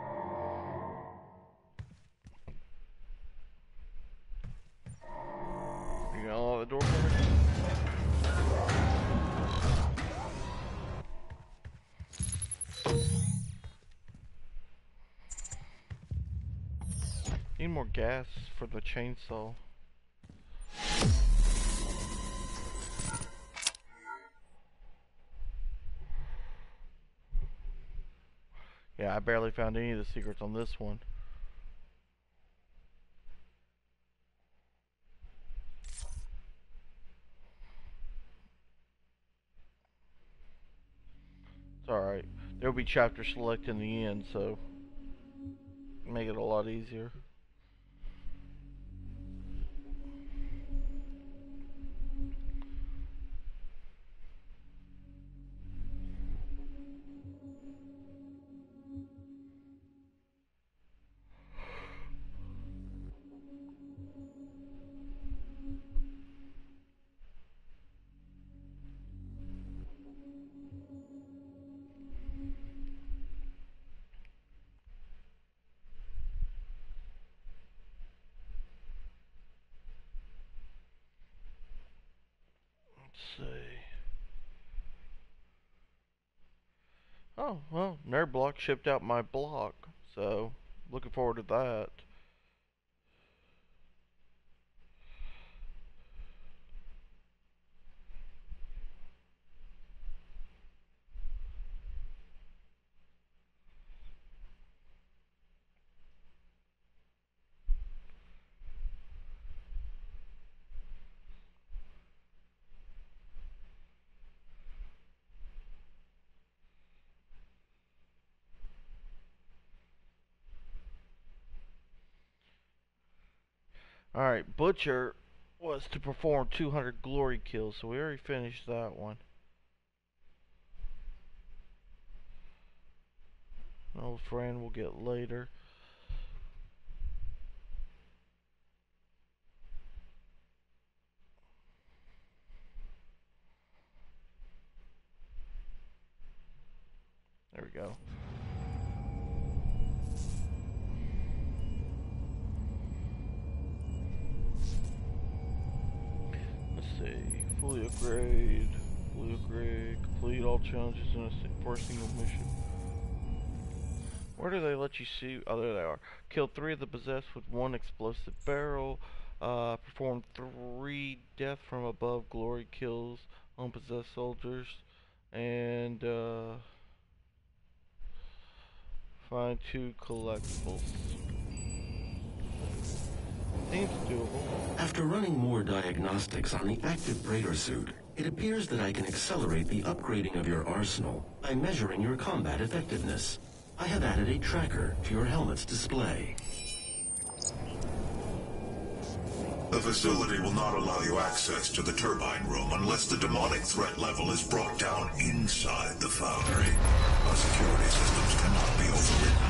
You got all the door for me? Need more gas for the chainsaw. Yeah, I barely found any of the secrets on this one. It's alright. There'll be chapter select in the end, so make it a lot easier. See. Oh, well, Nerd Block shipped out my block, so looking forward to that. Alright, Butcher was to perform two hundred glory kills, so we already finished that one. An old friend we'll get later. There we go. Let's see. Fully upgrade. Fully upgrade. Complete all challenges in a, for a single mission. Where do they let you see? Oh, there they are. Kill three of the possessed with one explosive barrel. Uh, perform three death from above glory kills on possessed soldiers. And, uh... find two collectibles. Seems doable. After running more diagnostics on the active Praetor suit, it appears that I can accelerate the upgrading of your arsenal by measuring your combat effectiveness. I have added a tracker to your helmet's display. The facility will not allow you access to the turbine room unless the demonic threat level is brought down inside the foundry. Our security systems cannot be overridden.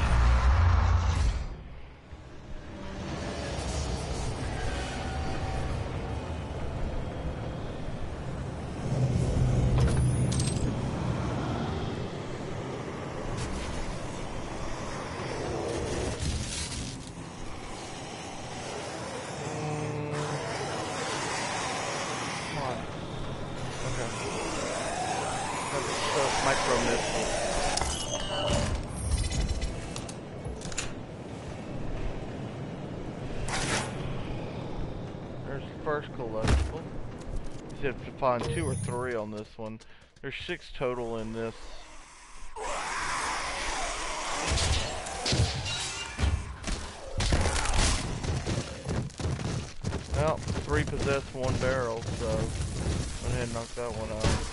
First collectible. You said to find two or three on this one. There's six total in this. Well, three possessed, one barrel, so went ahead and knocked that one out.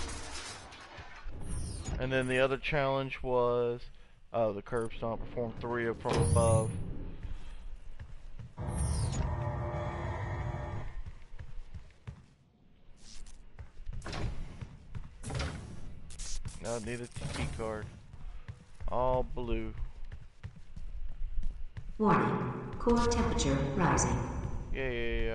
And then the other challenge was, oh, the curb stomp, perform three of from above. Now I need a T P card. All blue. Warning. Core temperature rising. Yeah, yeah, yeah.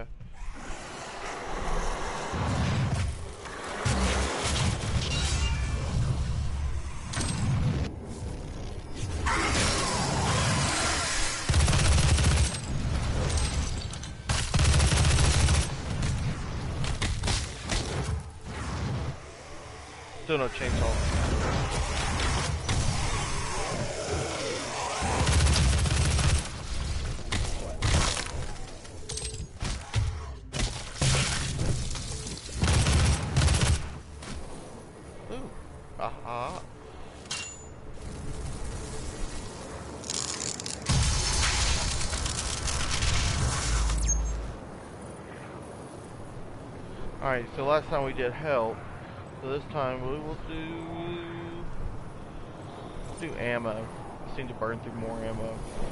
Still no chainsaw. Ooh. Aha. Alright, so last time we did help. So this time we will do do ammo. I seem to burn through more ammo.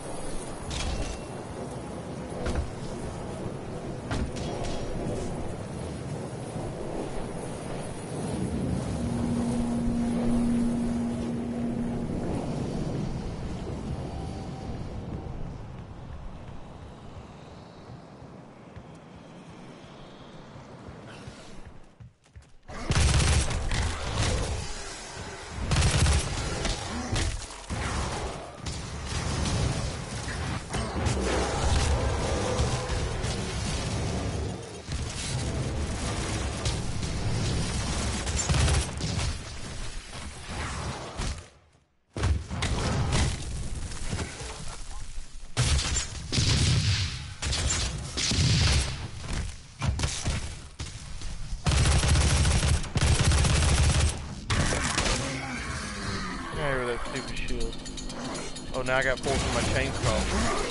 Stupid shield. Oh, now I got forced in my chainsaw.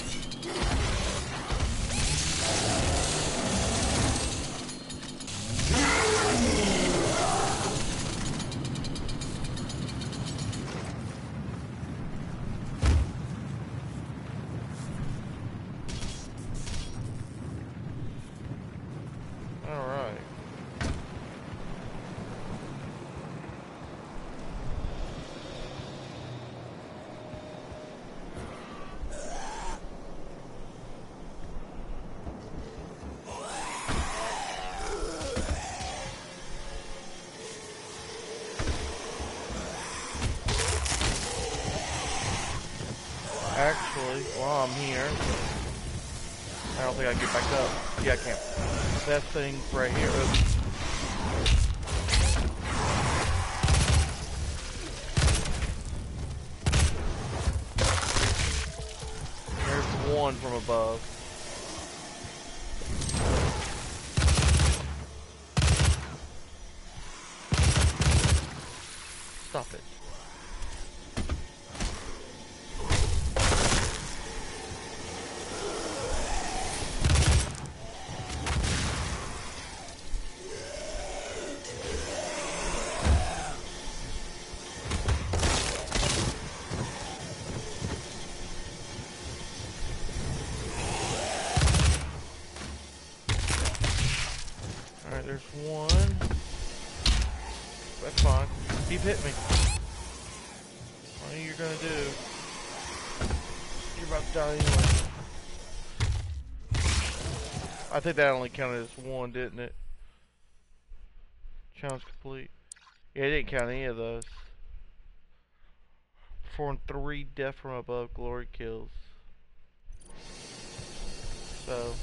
Actually, while I'm here, I don't think I can get back up. Yeah, I can. That thing right here. Oops. There's one from above. Stop it. Alright, there's one. That's fine. Keep hitting me. What are you gonna do? You're about to die anyway. I think that only counted as one, didn't it? Challenge complete. Yeah, it didn't count any of those. Perform three death from above glory kills. So.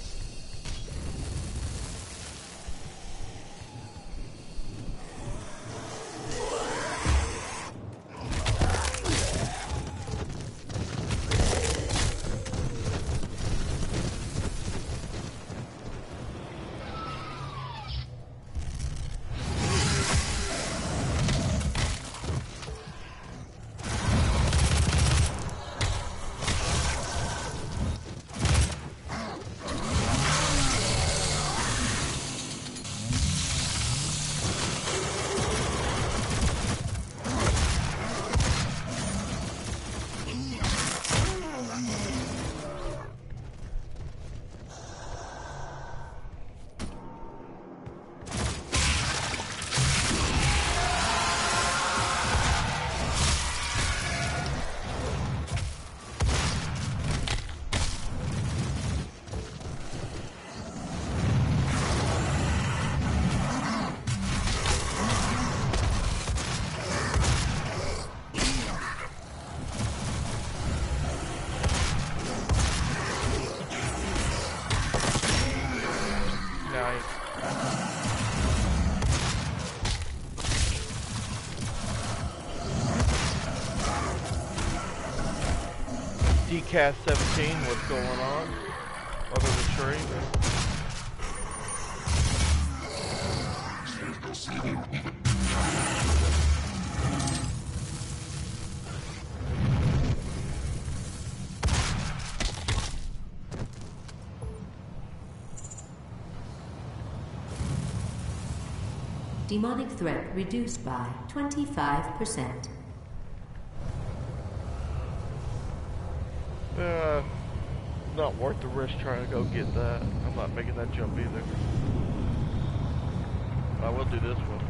D C A S seventeen, what's going on? Over the tree. Demonic threat reduced by twenty-five percent. Uh, not worth the risk trying to go get that. I'm not making that jump either. I will do this one.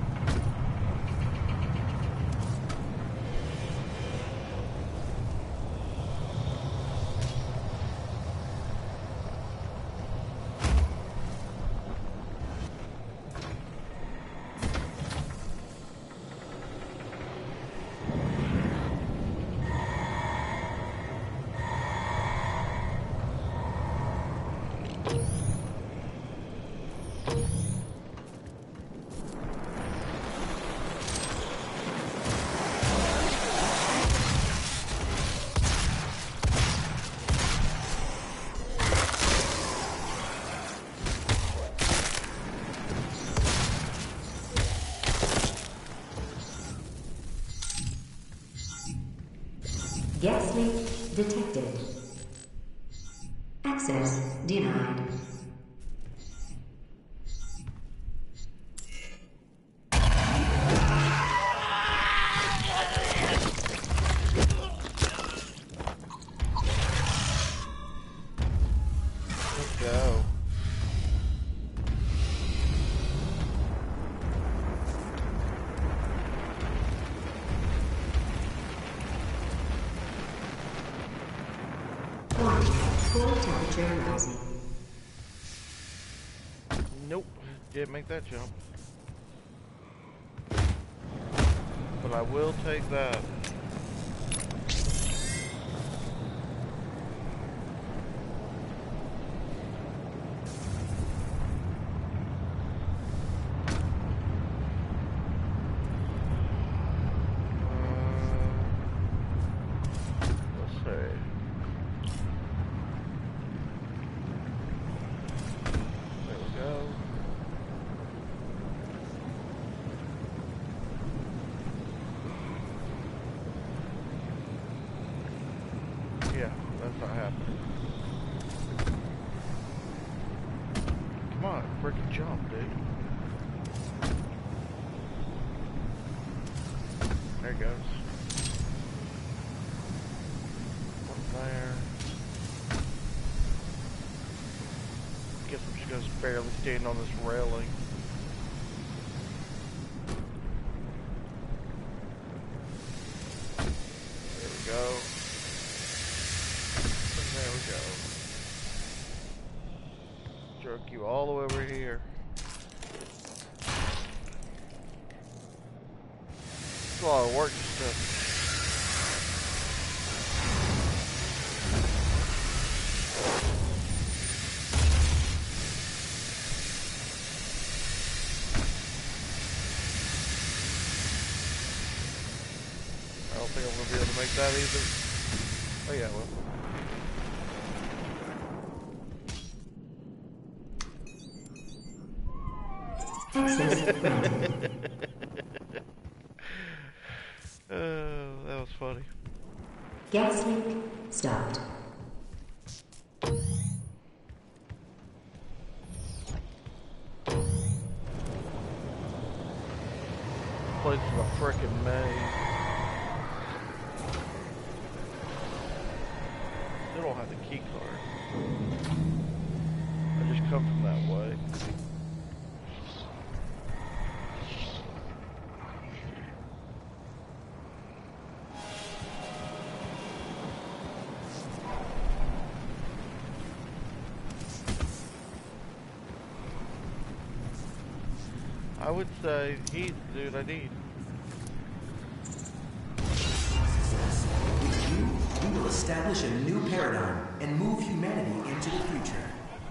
Guest leak detected. Access denied. Let's go. Core temperature rising. Nope, didn't make that jump. But I will take that. Yeah, that's not happening. Come on, freaking jump, dude. There it goes. One there. Guess I'm just gonna barely stand on this railing. There we go. And there we go. Jerk you all the way over here. It's a lot of work just to... I don't think I'm going to be able to make that either. Oh yeah, well. Oh, that was funny. Gas leak stopped. Place is a frickin' maze. Still don't have the key card. I just come from that way. I would say he's the dude I need. With you, we will establish a new paradigm and move humanity into the future.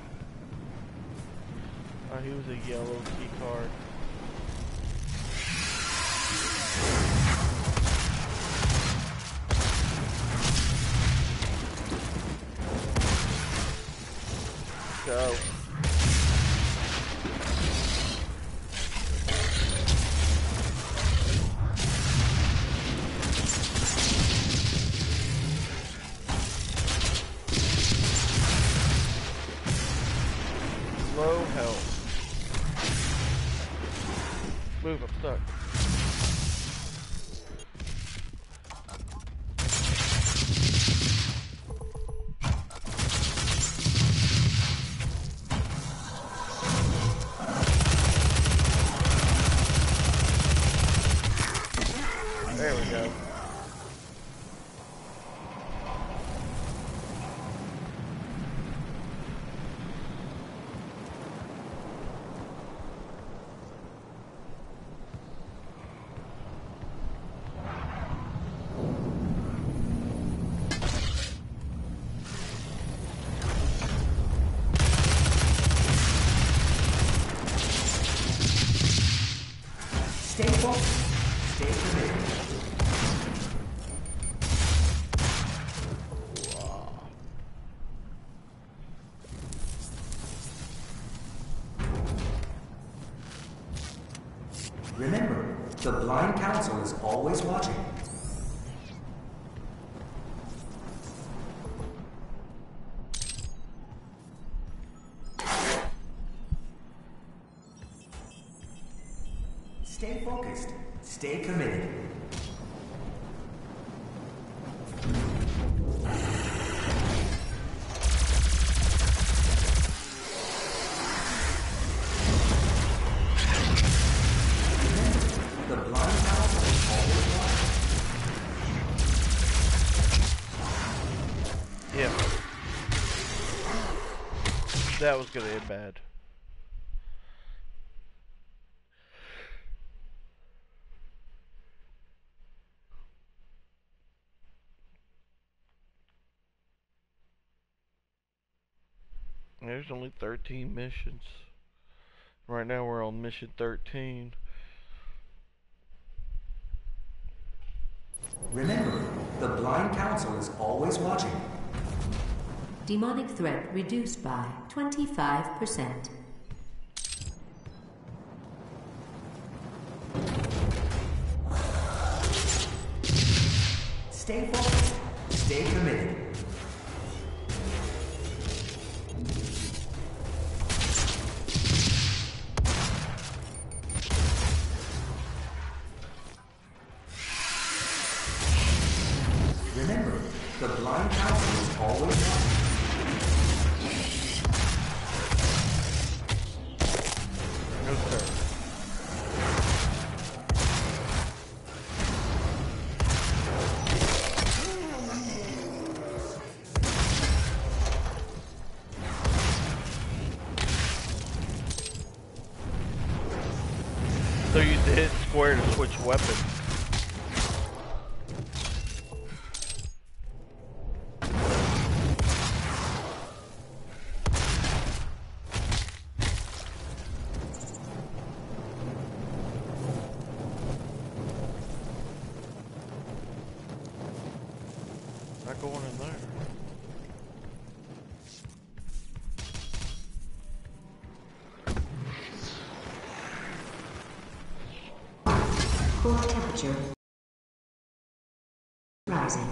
Oh, he was a yellow key card. Go. Low health. Move, I'm stuck. There we go. Stay focused. Stay committed. Remember, the Blind Council is always watching. Stay focused. Stay committed. The Blind Council is always watching. Yeah. That was gonna end bad. There's only thirteen missions. Right now we're on mission thirteen. Remember, the Blind Council is always watching. Demonic threat reduced by twenty-five percent. Stay focused. Stay committed. Divine Council is always right. No, sir. So you hit square to switch weapons. Not going in there. Core temperature rising.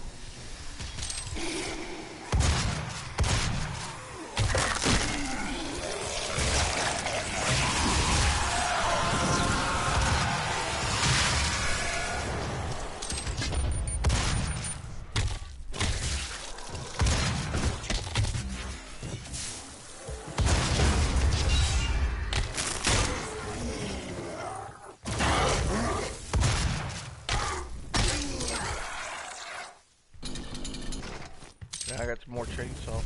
Yeah, I got some more chainsaw.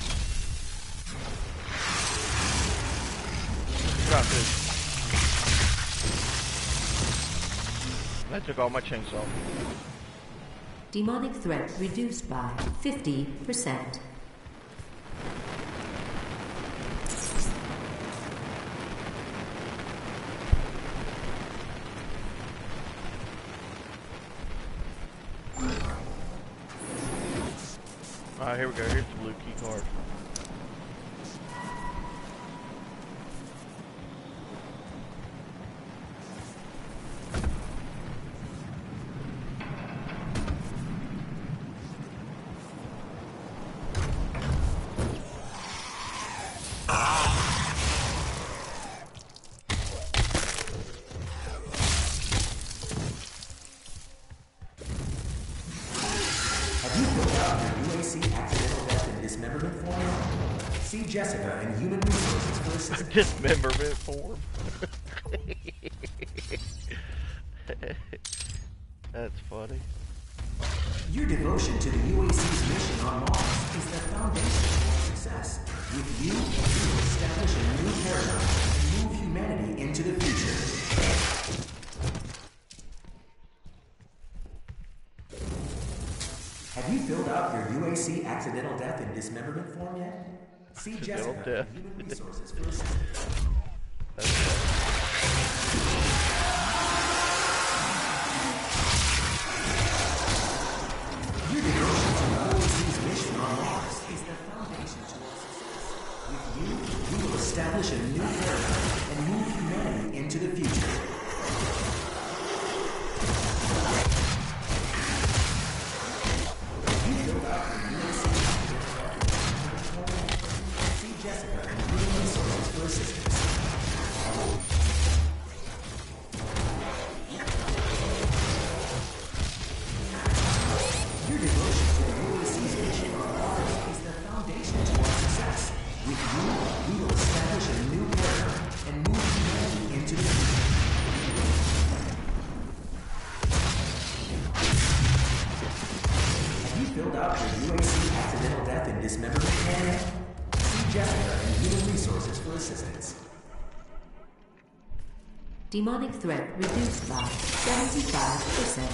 Got this. I took all my chainsaw. Demonic threat reduced by fifty percent. Alright, here we go. Here's the blue key card. See Jessica in Human Resources for assistance. Dismemberment form. That's funny. Your devotion to the U A C's mission on Mars is the foundation for success. With you, we will establish a new paradigm and move humanity into the future. Have you filled out your U A C accidental death and dismemberment form yet? See Jessica death. in Human Resources for assistance. Your devotion to the U A C's mission on Mars is the foundation to our success. With you, we will establish a new paradigm and move humanity into the future. You filled out your U A C See Jessica in Human Resources for assistance. Your devotion to the U A C's mission on Mars is the foundation to our success. With you, we will establish a new paradigm and move humanity into the future. Have you filled out your U A C accidental death and dismemberment plan yet? See Jessica in Human Resources for assistance. Demonic threat reduced by seventy-five percent.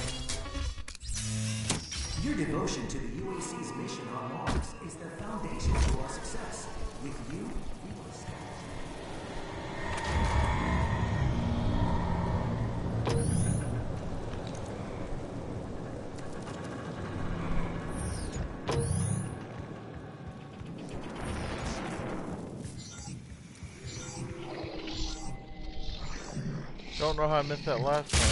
Your devotion to the U A C's mission on Mars is the foundation to our success. With you, we will establish. Don't know how I missed that last time.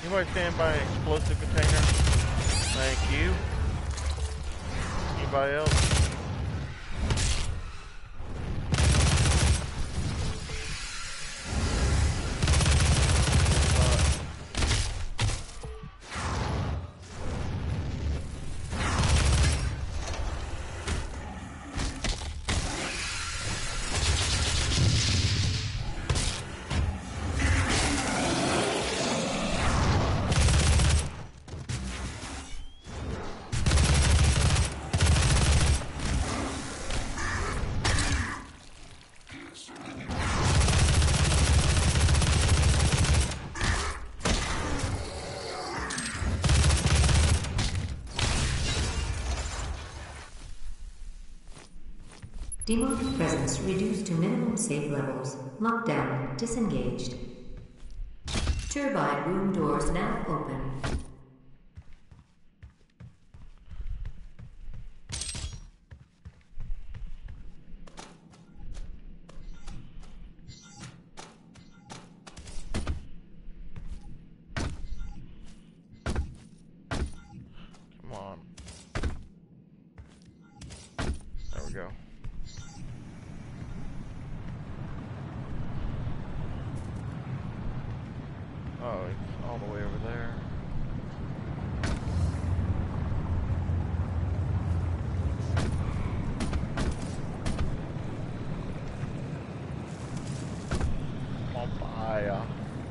somebody stand by an explosive container? Thank you. Anybody else? Demonic presence reduced to minimum safe levels. Lockdown disengaged. Turbine room doors now open. Come on. There we go. Oh, it's all the way over there. On fire.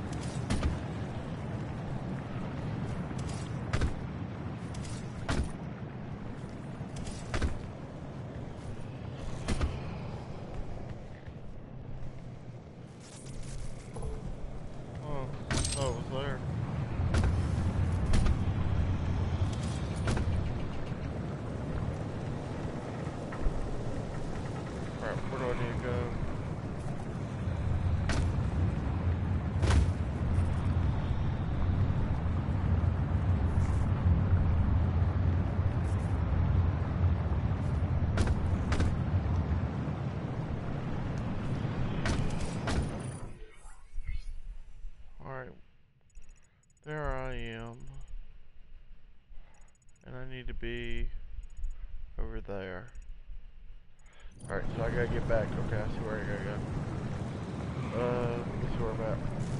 Oh, it was there. Alright, where do I need to go? Alright. There I am. And I need to be over there. Alright, so I gotta get back. Okay, I see where I gotta go. Uh, let's see where I'm at.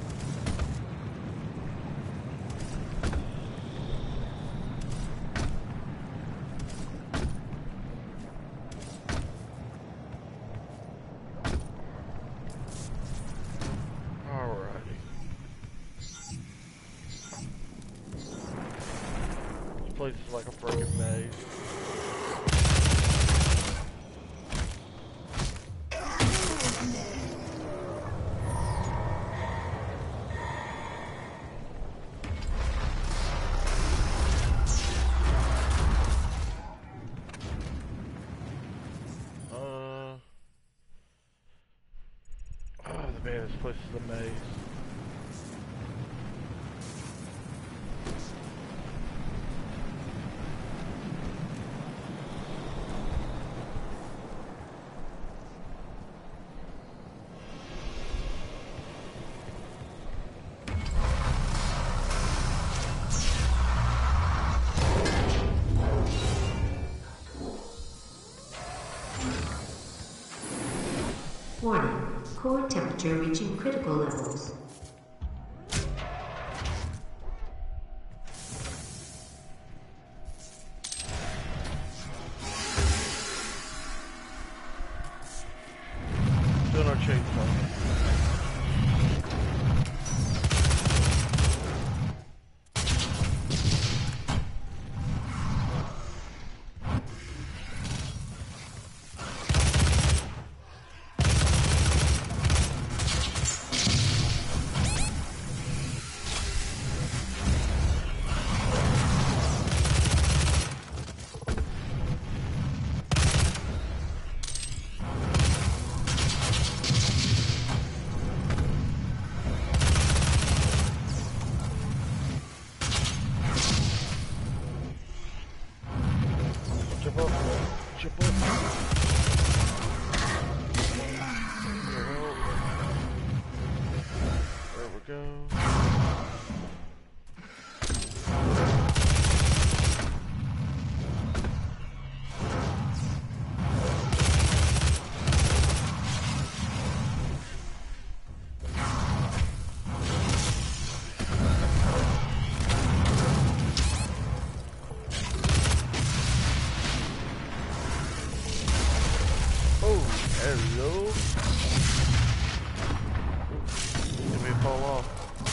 Place is like a freaking maze. Uh. Oh man, this place is a maze. Warning, core temperature reaching critical levels. Still no chainsaw. Jump up, jump up. There we go. fall off.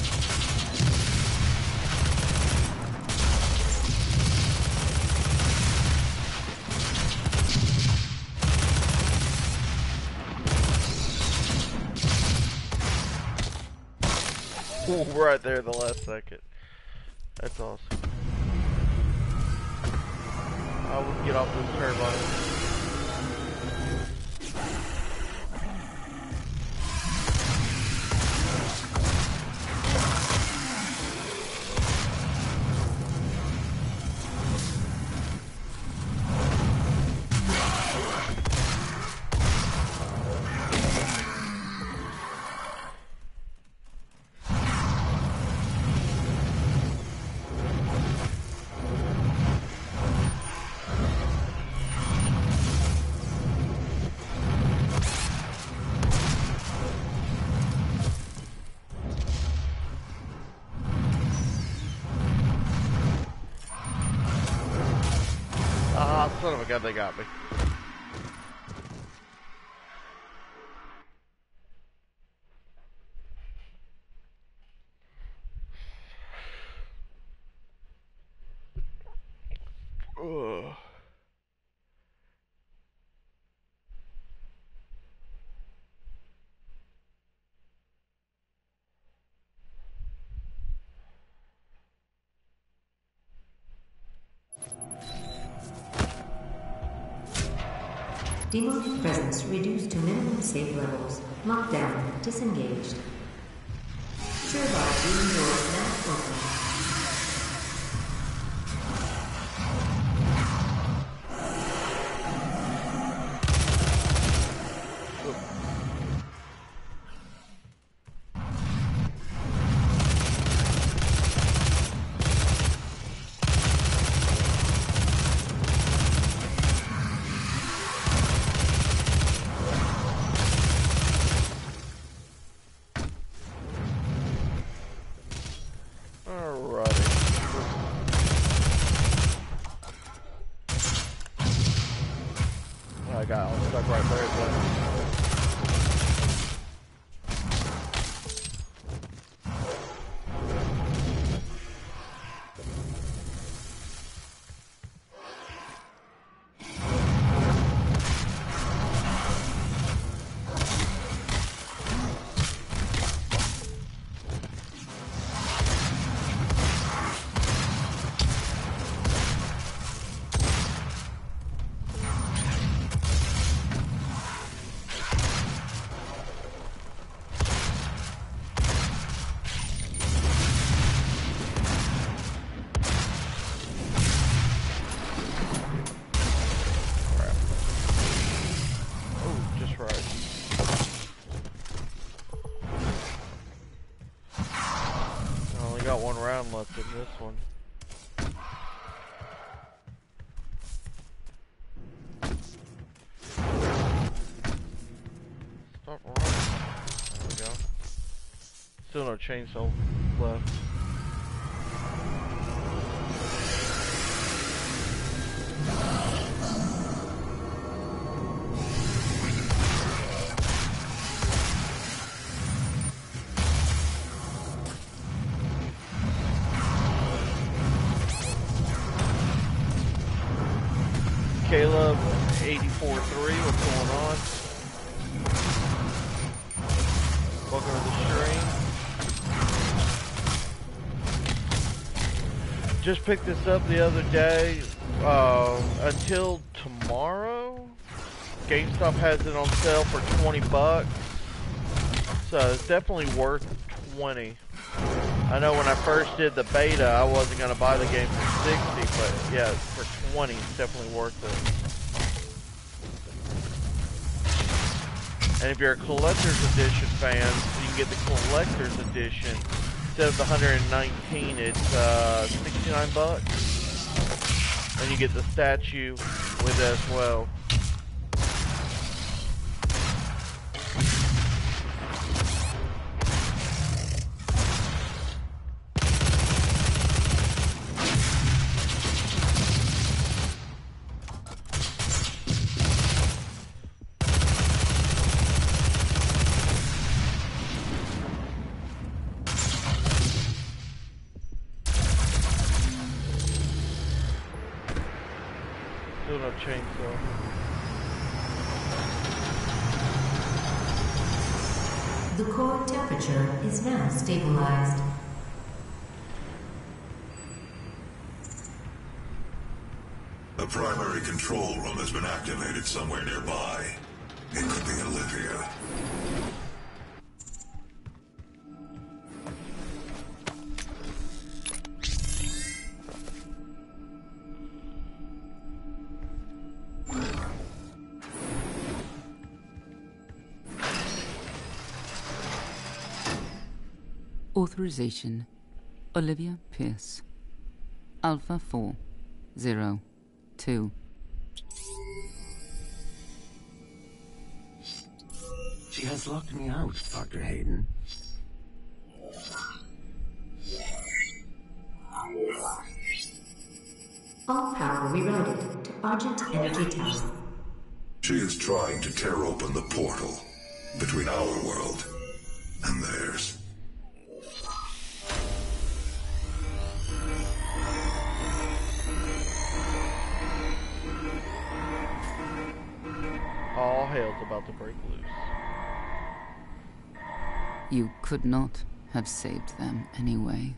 Ooh, right there, the last second. That's awesome. I would get off those turbines. Ah, son of a gun, they got me. Ugh. Demonic presence reduced to minimum safe levels. Lockdown disengaged. Turbine room doors now open. I got all stuck right there, but got one round left in this one. Stop running. There we go. Still no chainsaw left. Caleb, eighty-four three, what's going on? Welcome to the stream. Just picked this up the other day. Uh, until tomorrow, GameStop has it on sale for twenty bucks. So it's definitely worth twenty. I know when I first did the beta, I wasn't going to buy the game for sixty, but yeah, for twenty, it's definitely worth it. And if you're a collector's edition fan, you can get the collector's edition. Instead of the one hundred nineteen, it's uh, sixty-nine bucks. And you get the statue with it as well. still no chainsaw. The core temperature is now stabilized. The primary control room has been activated somewhere nearby. It could be Olivia. Authorization. Olivia Pierce. Alpha four zero two. She has locked me out, Doctor Hayden. All power rerouted to Argent Energy Tower. She is trying to tear open the portal between our world and theirs. All hell's about to break loose. You could not have saved them anyway.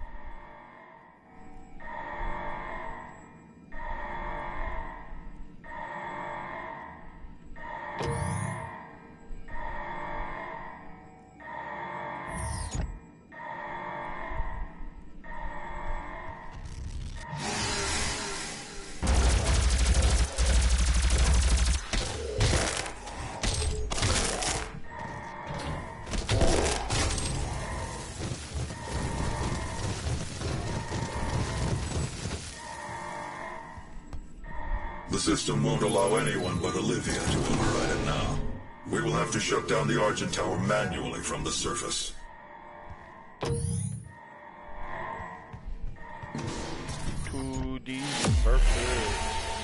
The system won't allow anyone but Olivia to override it now. We will have to shut down the Argent Tower manually from the surface. two D perfect.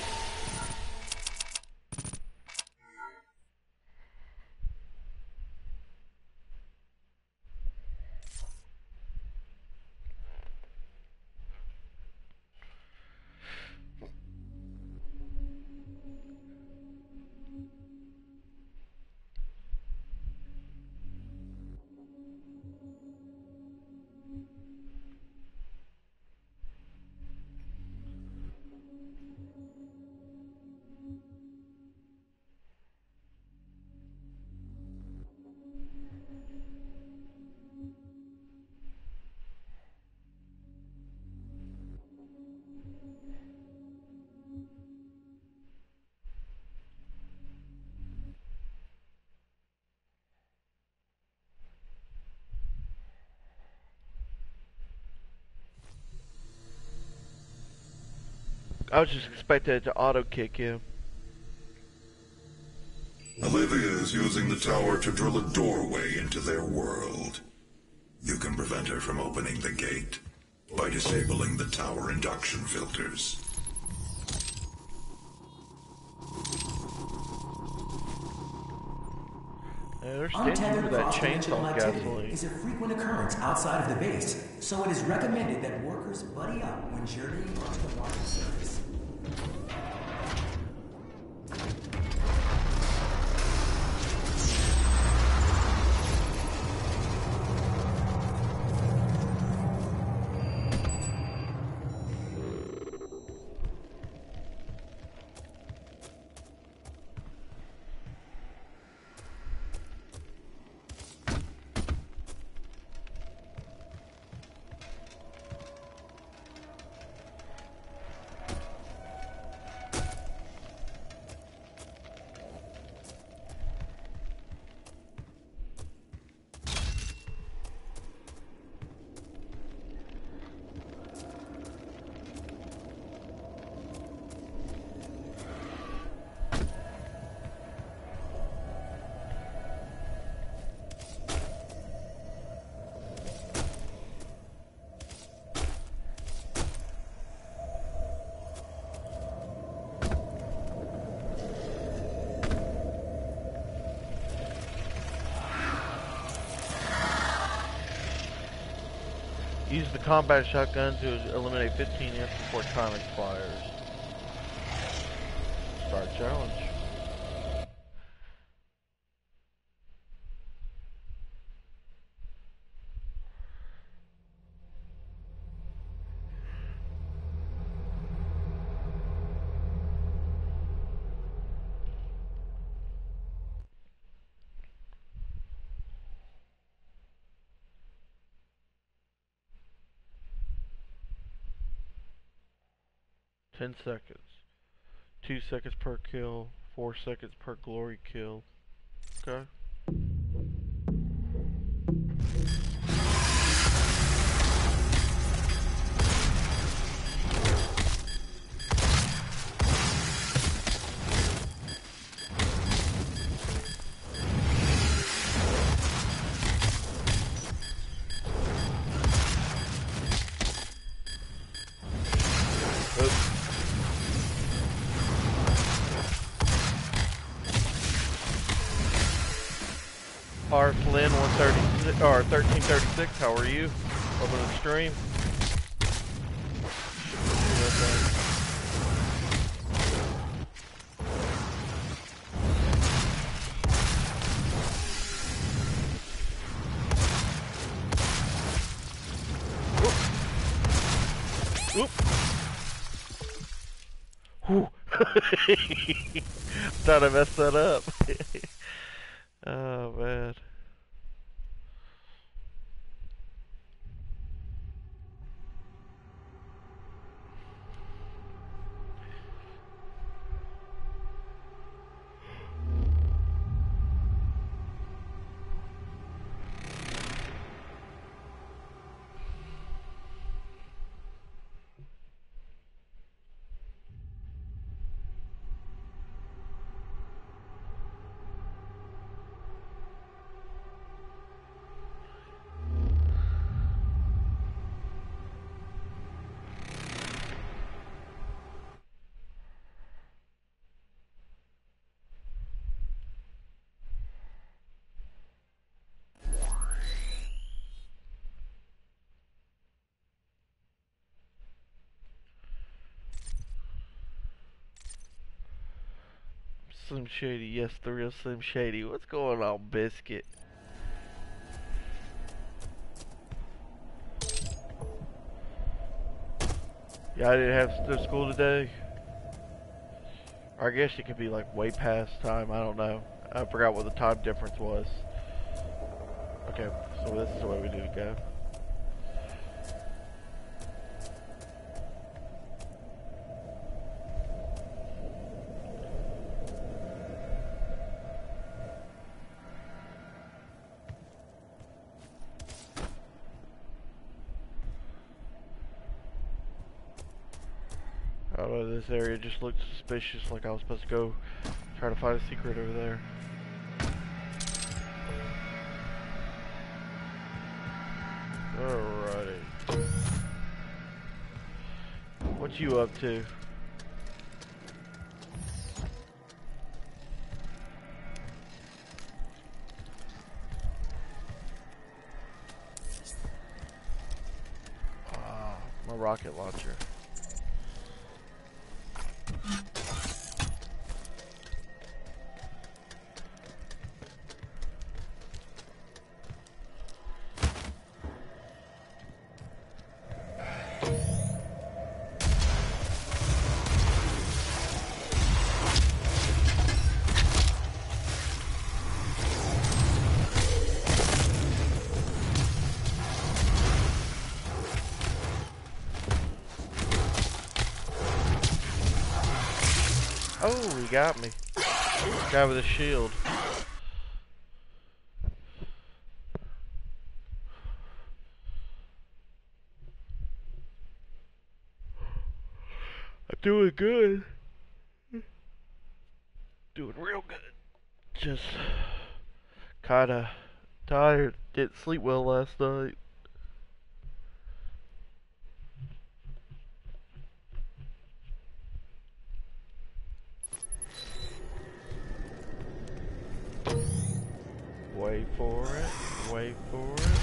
I was just expecting it to auto kick in. Olivia is using the tower to drill a doorway into their world. You can prevent her from opening the gate by disabling the tower induction filters. Yeah, they're stingy with that chainsaw activity gasoline. is a frequent occurrence outside of the base, so it is recommended that workers buddy up when journeying onto the water surface. Use the combat shotgun to eliminate fifteen imps before time expires. Start challenge. Ten seconds. Two seconds per kill. Four seconds per glory kill. Okay. R. Flynn one thirty-six or thirteen thirty-six, how are you? Welcome to the stream. Oop. Oop. Thought I messed that up. Oh man. Slim Shady, yes, the real Slim Shady. What's going on, Biscuit? Yeah, I didn't have to school today. Or I guess it could be like way past time, I don't know. I forgot what the time difference was. Okay, so this is the way we need to go. I don't know, this area just looked suspicious, like I was supposed to go try to find a secret over there. Alrighty. What you up to? Ah, my rocket launcher. Oh, he got me. Guy with a shield. I'm doing good. Doing real good. Just kinda tired. Didn't sleep well last night. Wait for it, wait for it.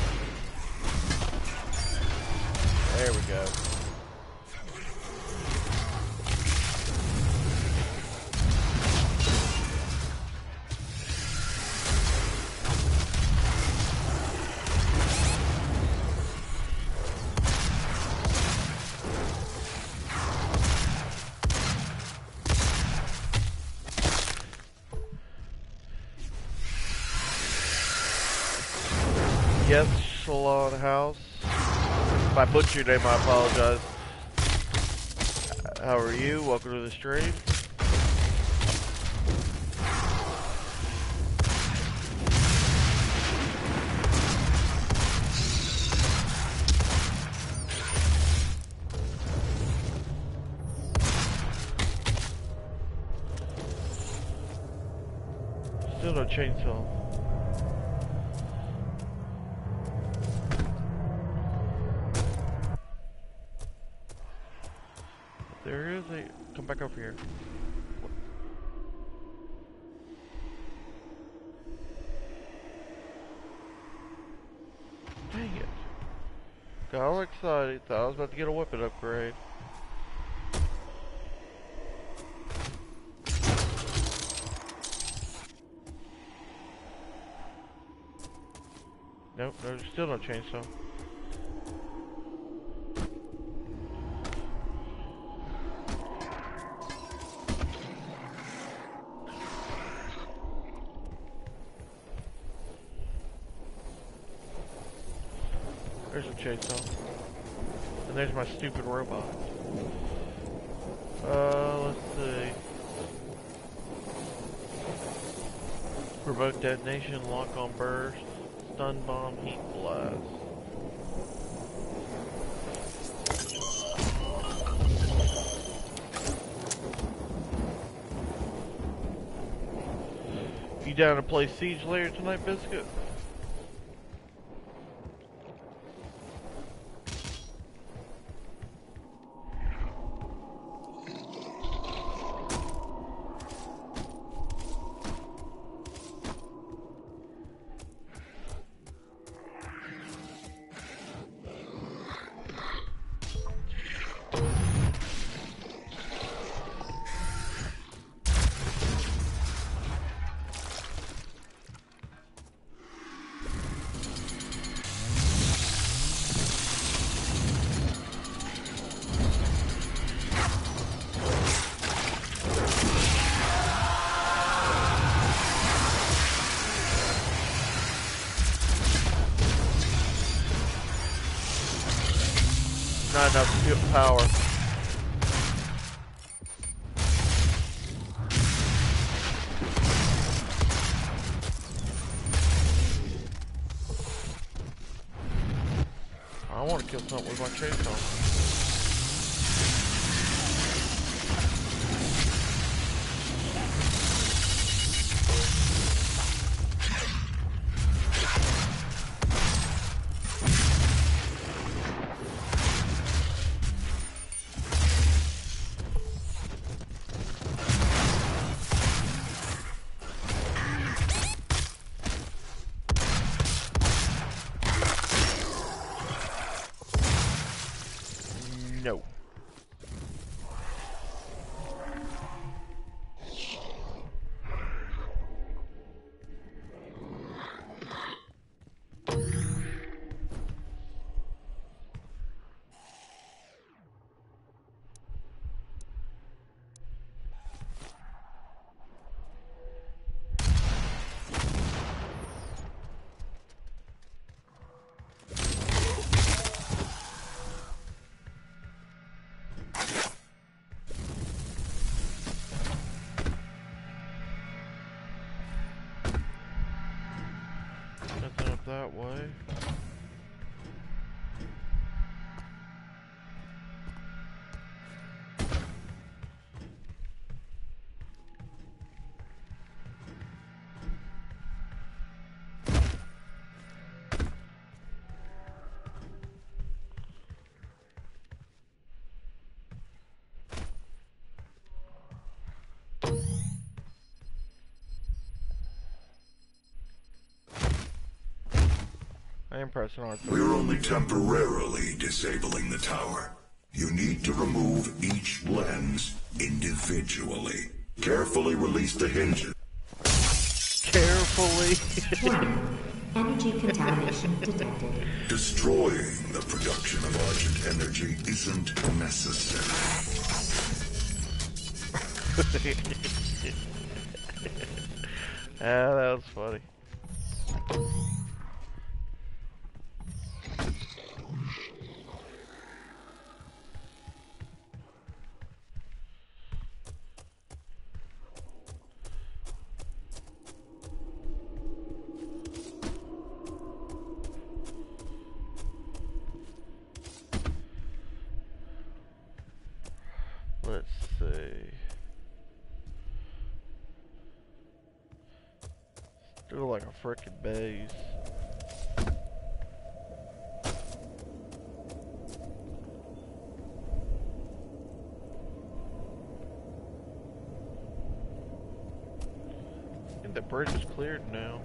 There we go. Law in the house. If I butchered your name, I apologize. How are you? Welcome to the stream. Still no chainsaw. There is a... Come back over here. Dang it. Got all excited. Thought I was about to get a weapon upgrade. Nope, there's still no chainsaw. There's a chainsaw. And there's my stupid robot. Uh, let's see. Provoke detonation, lock on burst, stun bomb, heat blast. You down to play Siege later tonight, Biscuit? Not enough fuel power. I want to kill something with my chainsaw. No. Nothing up that way. I am pressing R three. We're only temporarily disabling the tower. You need to remove each lens individually. Carefully release the hinges. Carefully. Warning. Energy contamination detected. Destroying the production of Argent energy isn't necessary. Ah, that was funny. Let's see. Still like a frickin' base. I think the bridge is cleared now.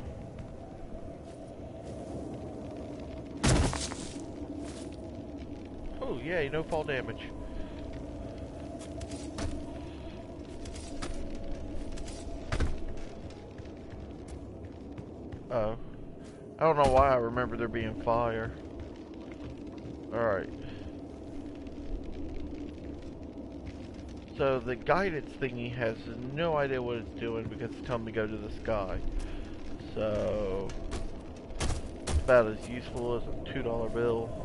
Oh yeah, no fall damage. Oh. I don't know why I remember there being fire. Alright. So the guidance thingy has no idea what it's doing because it's telling me to go to the sky. So it's about as useful as a two dollar bill.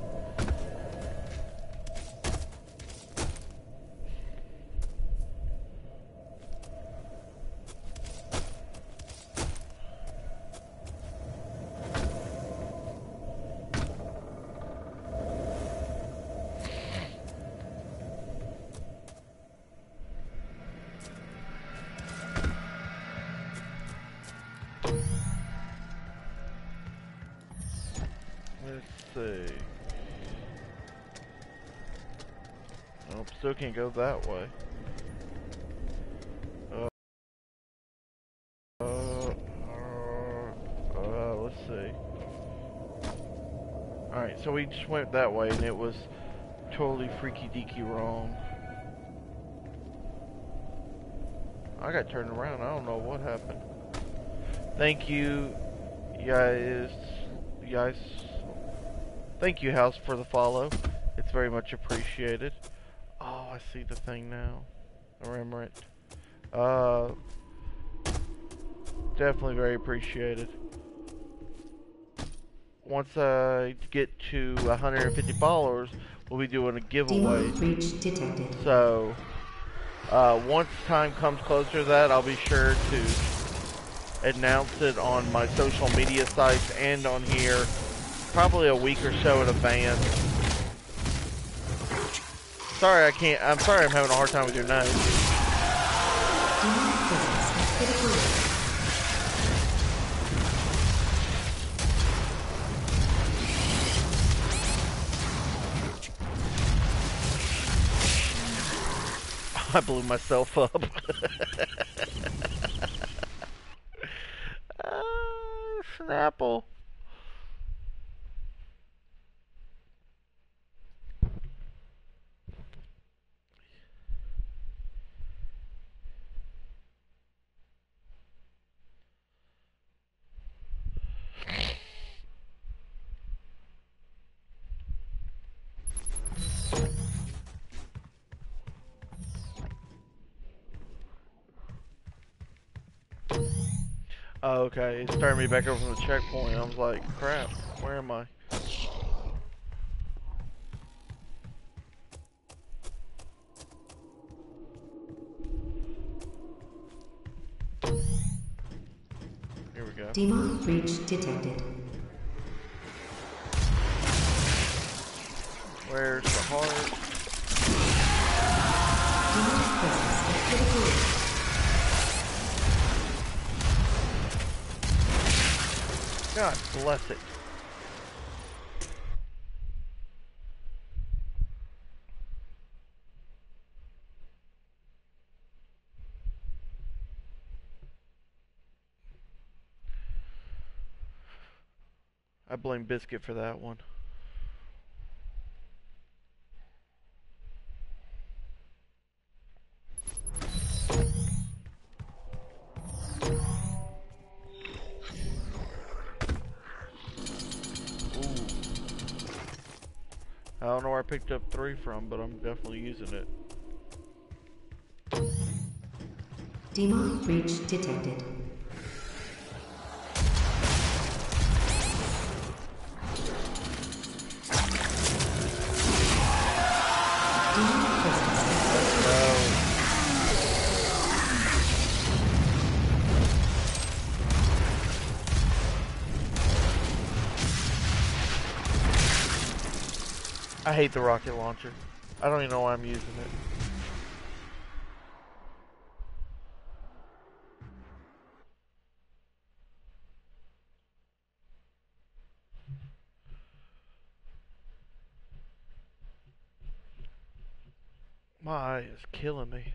See. Nope, still can't go that way. Uh, uh, uh, uh, let's see. Alright, so we just went that way and it was totally freaky deaky wrong. I got turned around, I don't know what happened. Thank you, guys. You guys. Thank you, House, for the follow. It's very much appreciated. Oh, I see the thing now. I remember it. Uh, definitely very appreciated. Once I get to one hundred fifty followers, we'll be doing a giveaway. Breach detected. So, uh, once time comes closer to that, I'll be sure to announce it on my social media sites and on here. Probably a week or so in advance. Sorry I can't, I'm sorry I'm having a hard time with your nose. I blew myself up. uh, Snapple. Oh, okay, it's starting me back over from the checkpoint. I was like, crap, where am I? Here we go. Demonic breach detected. Where's the heart? Demonic presence at critical rate. God bless it. I blame Biscuit for that one. I don't know where I picked up three from, but I'm definitely using it. Demonic breach detected. Demonic presence. Let's go. I hate the rocket launcher. I don't even know why I'm using it. My eye is killing me.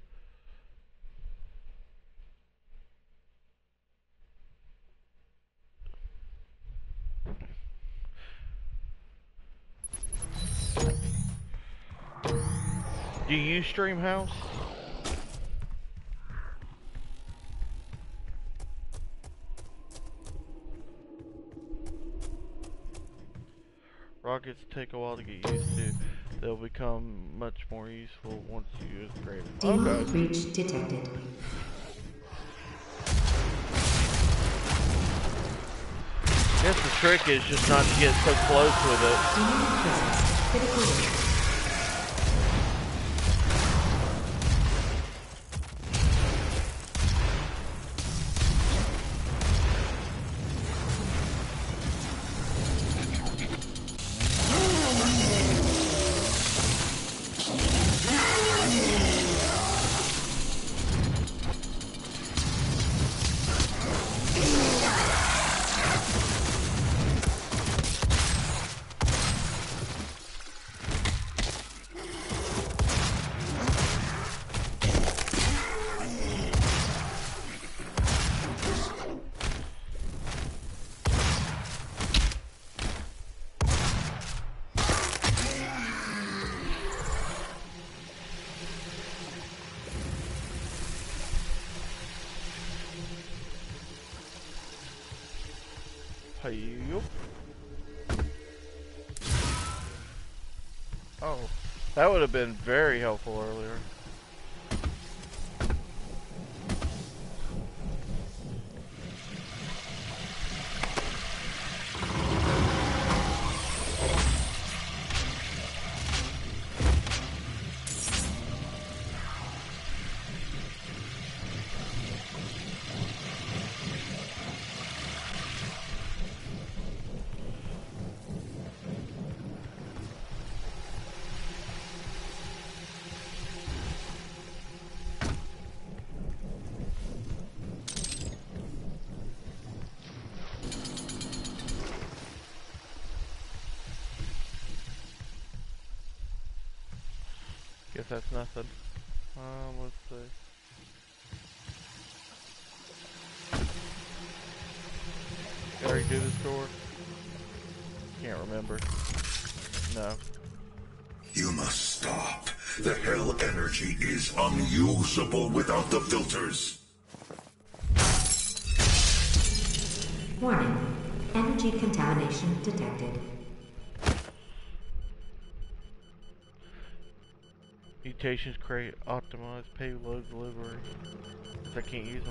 Do you use Streamhouse? Rockets take a while to get used to. They'll become much more useful once you upgrade them. Demon Okay. breach detected. I guess the trick is just not to get so close with it. Demon presence. Critical hit. Yup. Oh, that would have been very helpful earlier. Guess that's nothing. Um, let's see. Did I already do this door? Can't remember. No. You must stop. The hell energy is unusable without the filters. Warning. Energy contamination detected. Mutations create optimized payload delivery. Because I can't use them.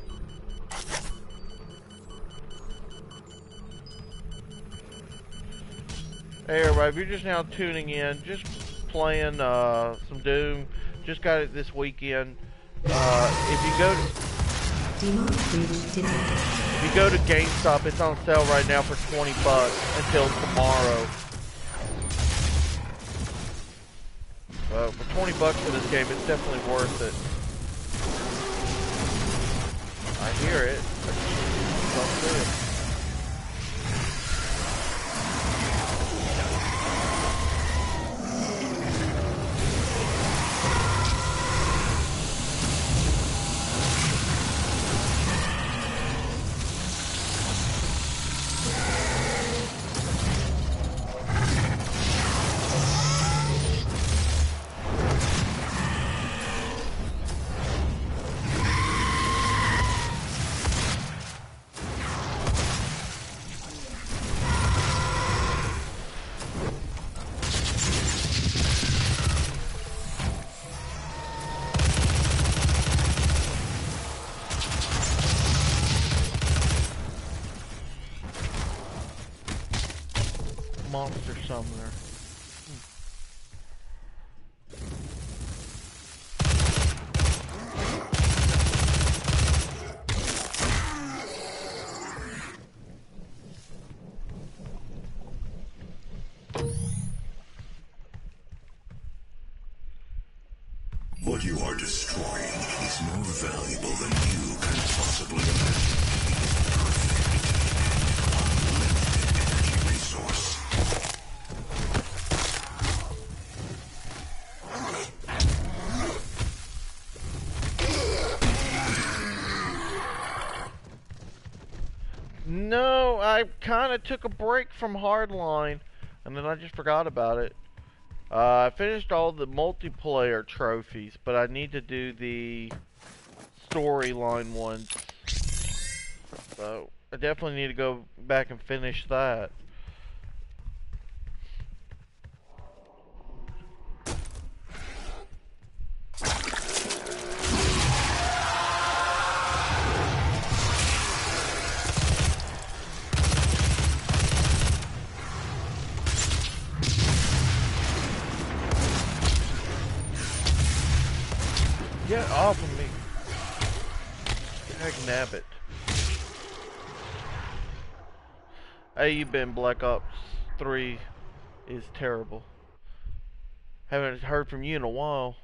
Hey everybody, if you're just now tuning in, just playing uh, some Doom. Just got it this weekend. Uh, if you go to Demon breach detected. if you go to GameStop, it's on sale right now for twenty bucks until tomorrow. Uh, for twenty bucks for this game, it's definitely worth it. I hear it. I don't see it. Monster summoner. What you are destroying is more valuable than you can possibly imagine. Unlimited energy resource. I kind of took a break from Hardline, and then I just forgot about it. Uh, I finished all the multiplayer trophies, but I need to do the storyline ones. So, I definitely need to go back and finish that. Get off of me. Heck nabbit. Hey, you been Black Ops three is terrible. Haven't heard from you in a while.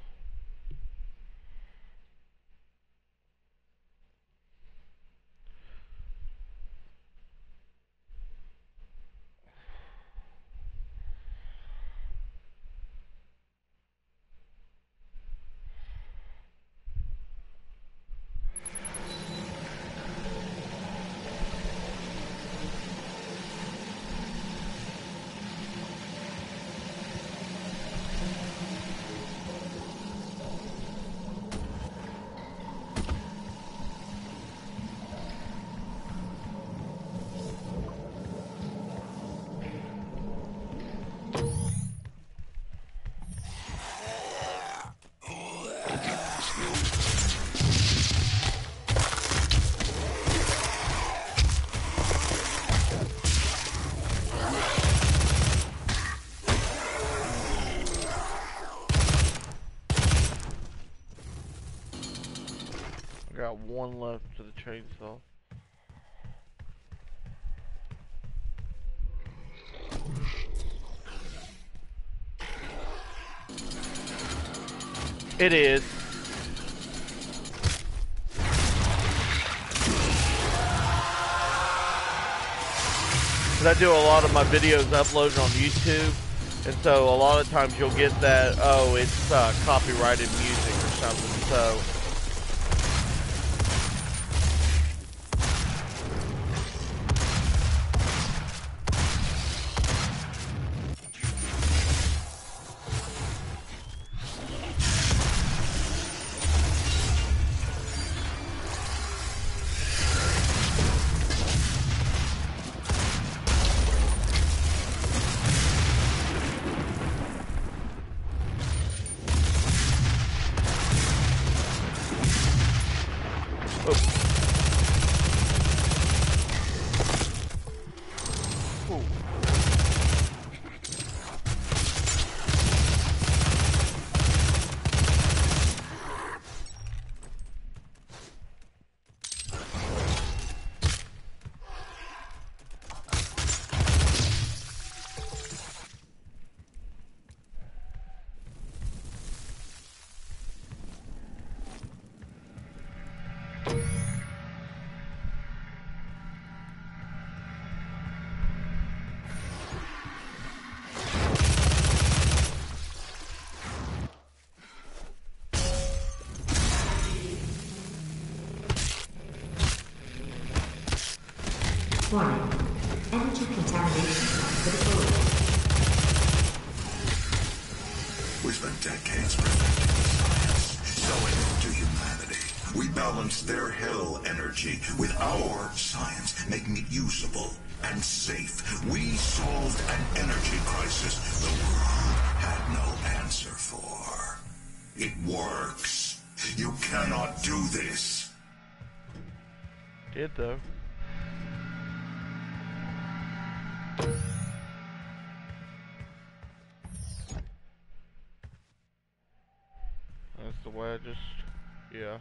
Got one left to the chainsaw. It is. But I do a lot of my videos uploaded on YouTube, and so a lot of times you'll get that, oh, it's uh, copyrighted music or something, so... Warning. Energy contamination critical. We spent decades perfecting the science, sowing it to humanity. We balanced their hell energy with our science, making it usable and safe. We solved an energy crisis the world had no answer for. It works. You cannot do this. Did though. That's the way I just, yeah.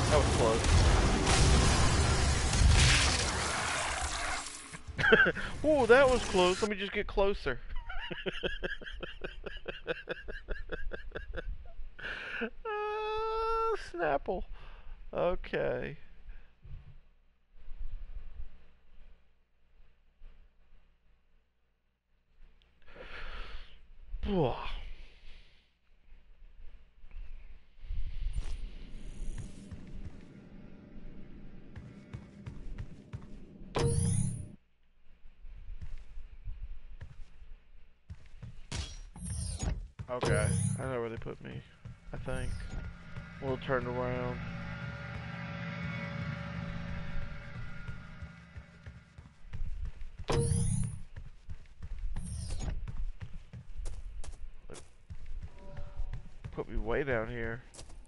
That was close. Whoa, that was close. Let me just get closer. uh, Snapple. Okay. Whoa. Okay, I know where they put me, I think. We'll turn around. Put me way down here.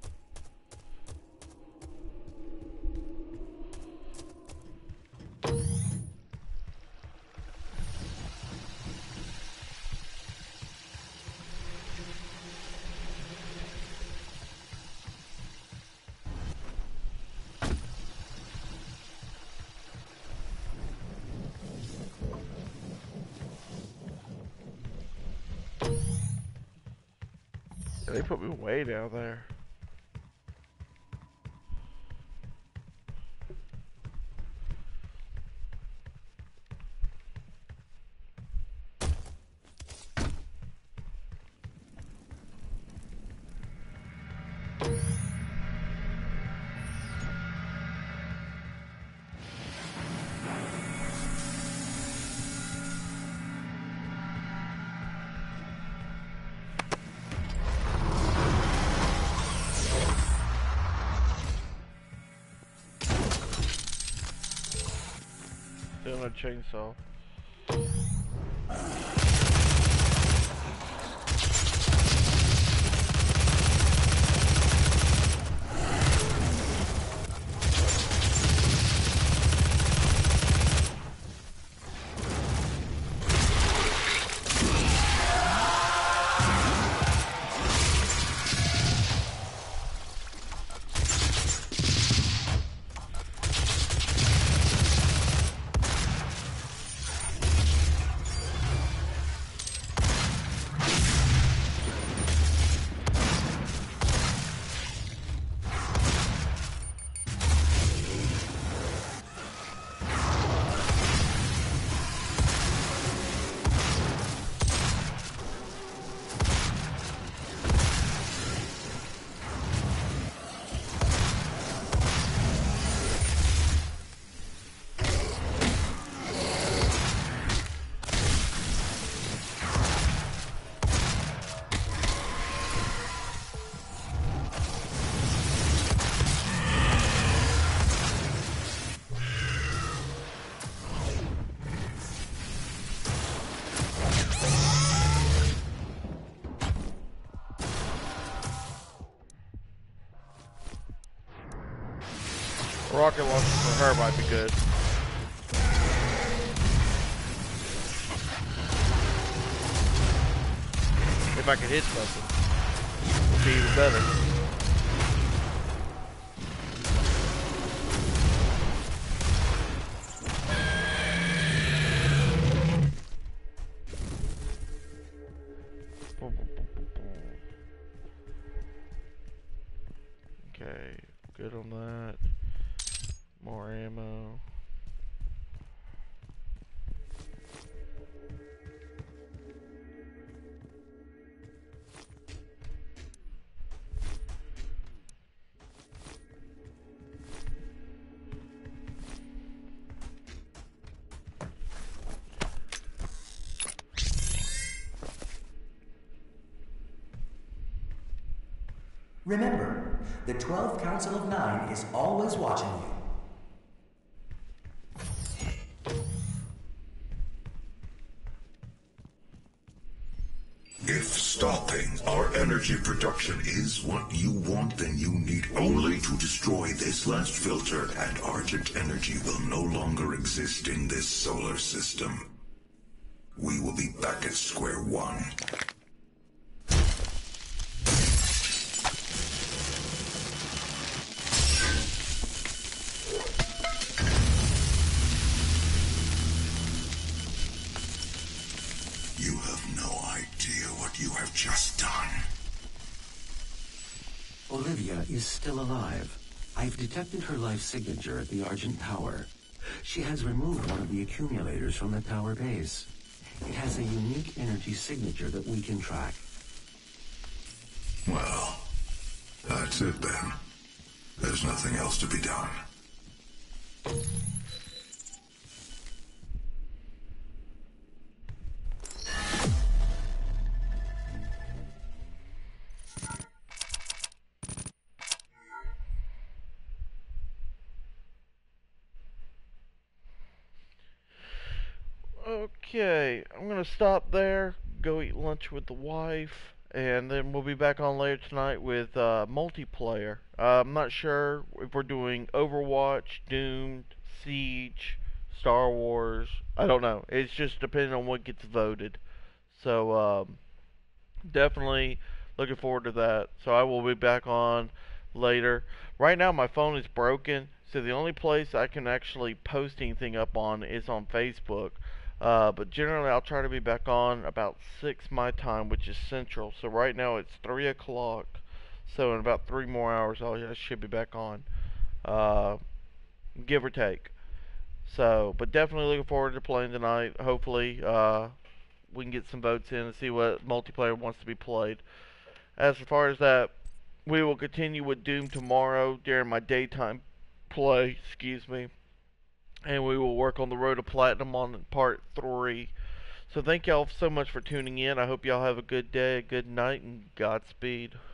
They put me way down there. Doing a chainsaw. Rocket launcher for her might be good. If I could hit something, it would be even better. Okay, good on that. More ammo. Remember, the twelve Council of Nine is always watching you. If stopping our energy production is what you want, then you need only to destroy this last filter, and Argent energy will no longer exist in this solar system. We will be back at square one. just done? Olivia is still alive. I've detected her life signature at the Argent Tower. She has removed one of the accumulators from the tower base. It has a unique energy signature that we can track. Well, that's it then. There's nothing else to be done. Okay, I'm gonna stop there, go eat lunch with the wife, and then we'll be back on later tonight with uh, multiplayer. Uh, I'm not sure if we're doing Overwatch, Doom, Siege, Star Wars. I don't know. It's just depending on what gets voted. So um, definitely looking forward to that. So I will be back on later. Right now my phone is broken, so the only place I can actually post anything up on is on Facebook. Uh, but generally, I'll try to be back on about six my time, which is Central. So right now it's three o'clock. So in about three more hours, I'll, I should be back on, uh, give or take. So, but definitely looking forward to playing tonight. Hopefully, uh, we can get some votes in and see what multiplayer wants to be played. As far as that, we will continue with Doom tomorrow during my daytime play. Excuse me. And we will work on the Road to Platinum on part three. So thank y'all so much for tuning in. I hope y'all have a good day, a good night, and Godspeed.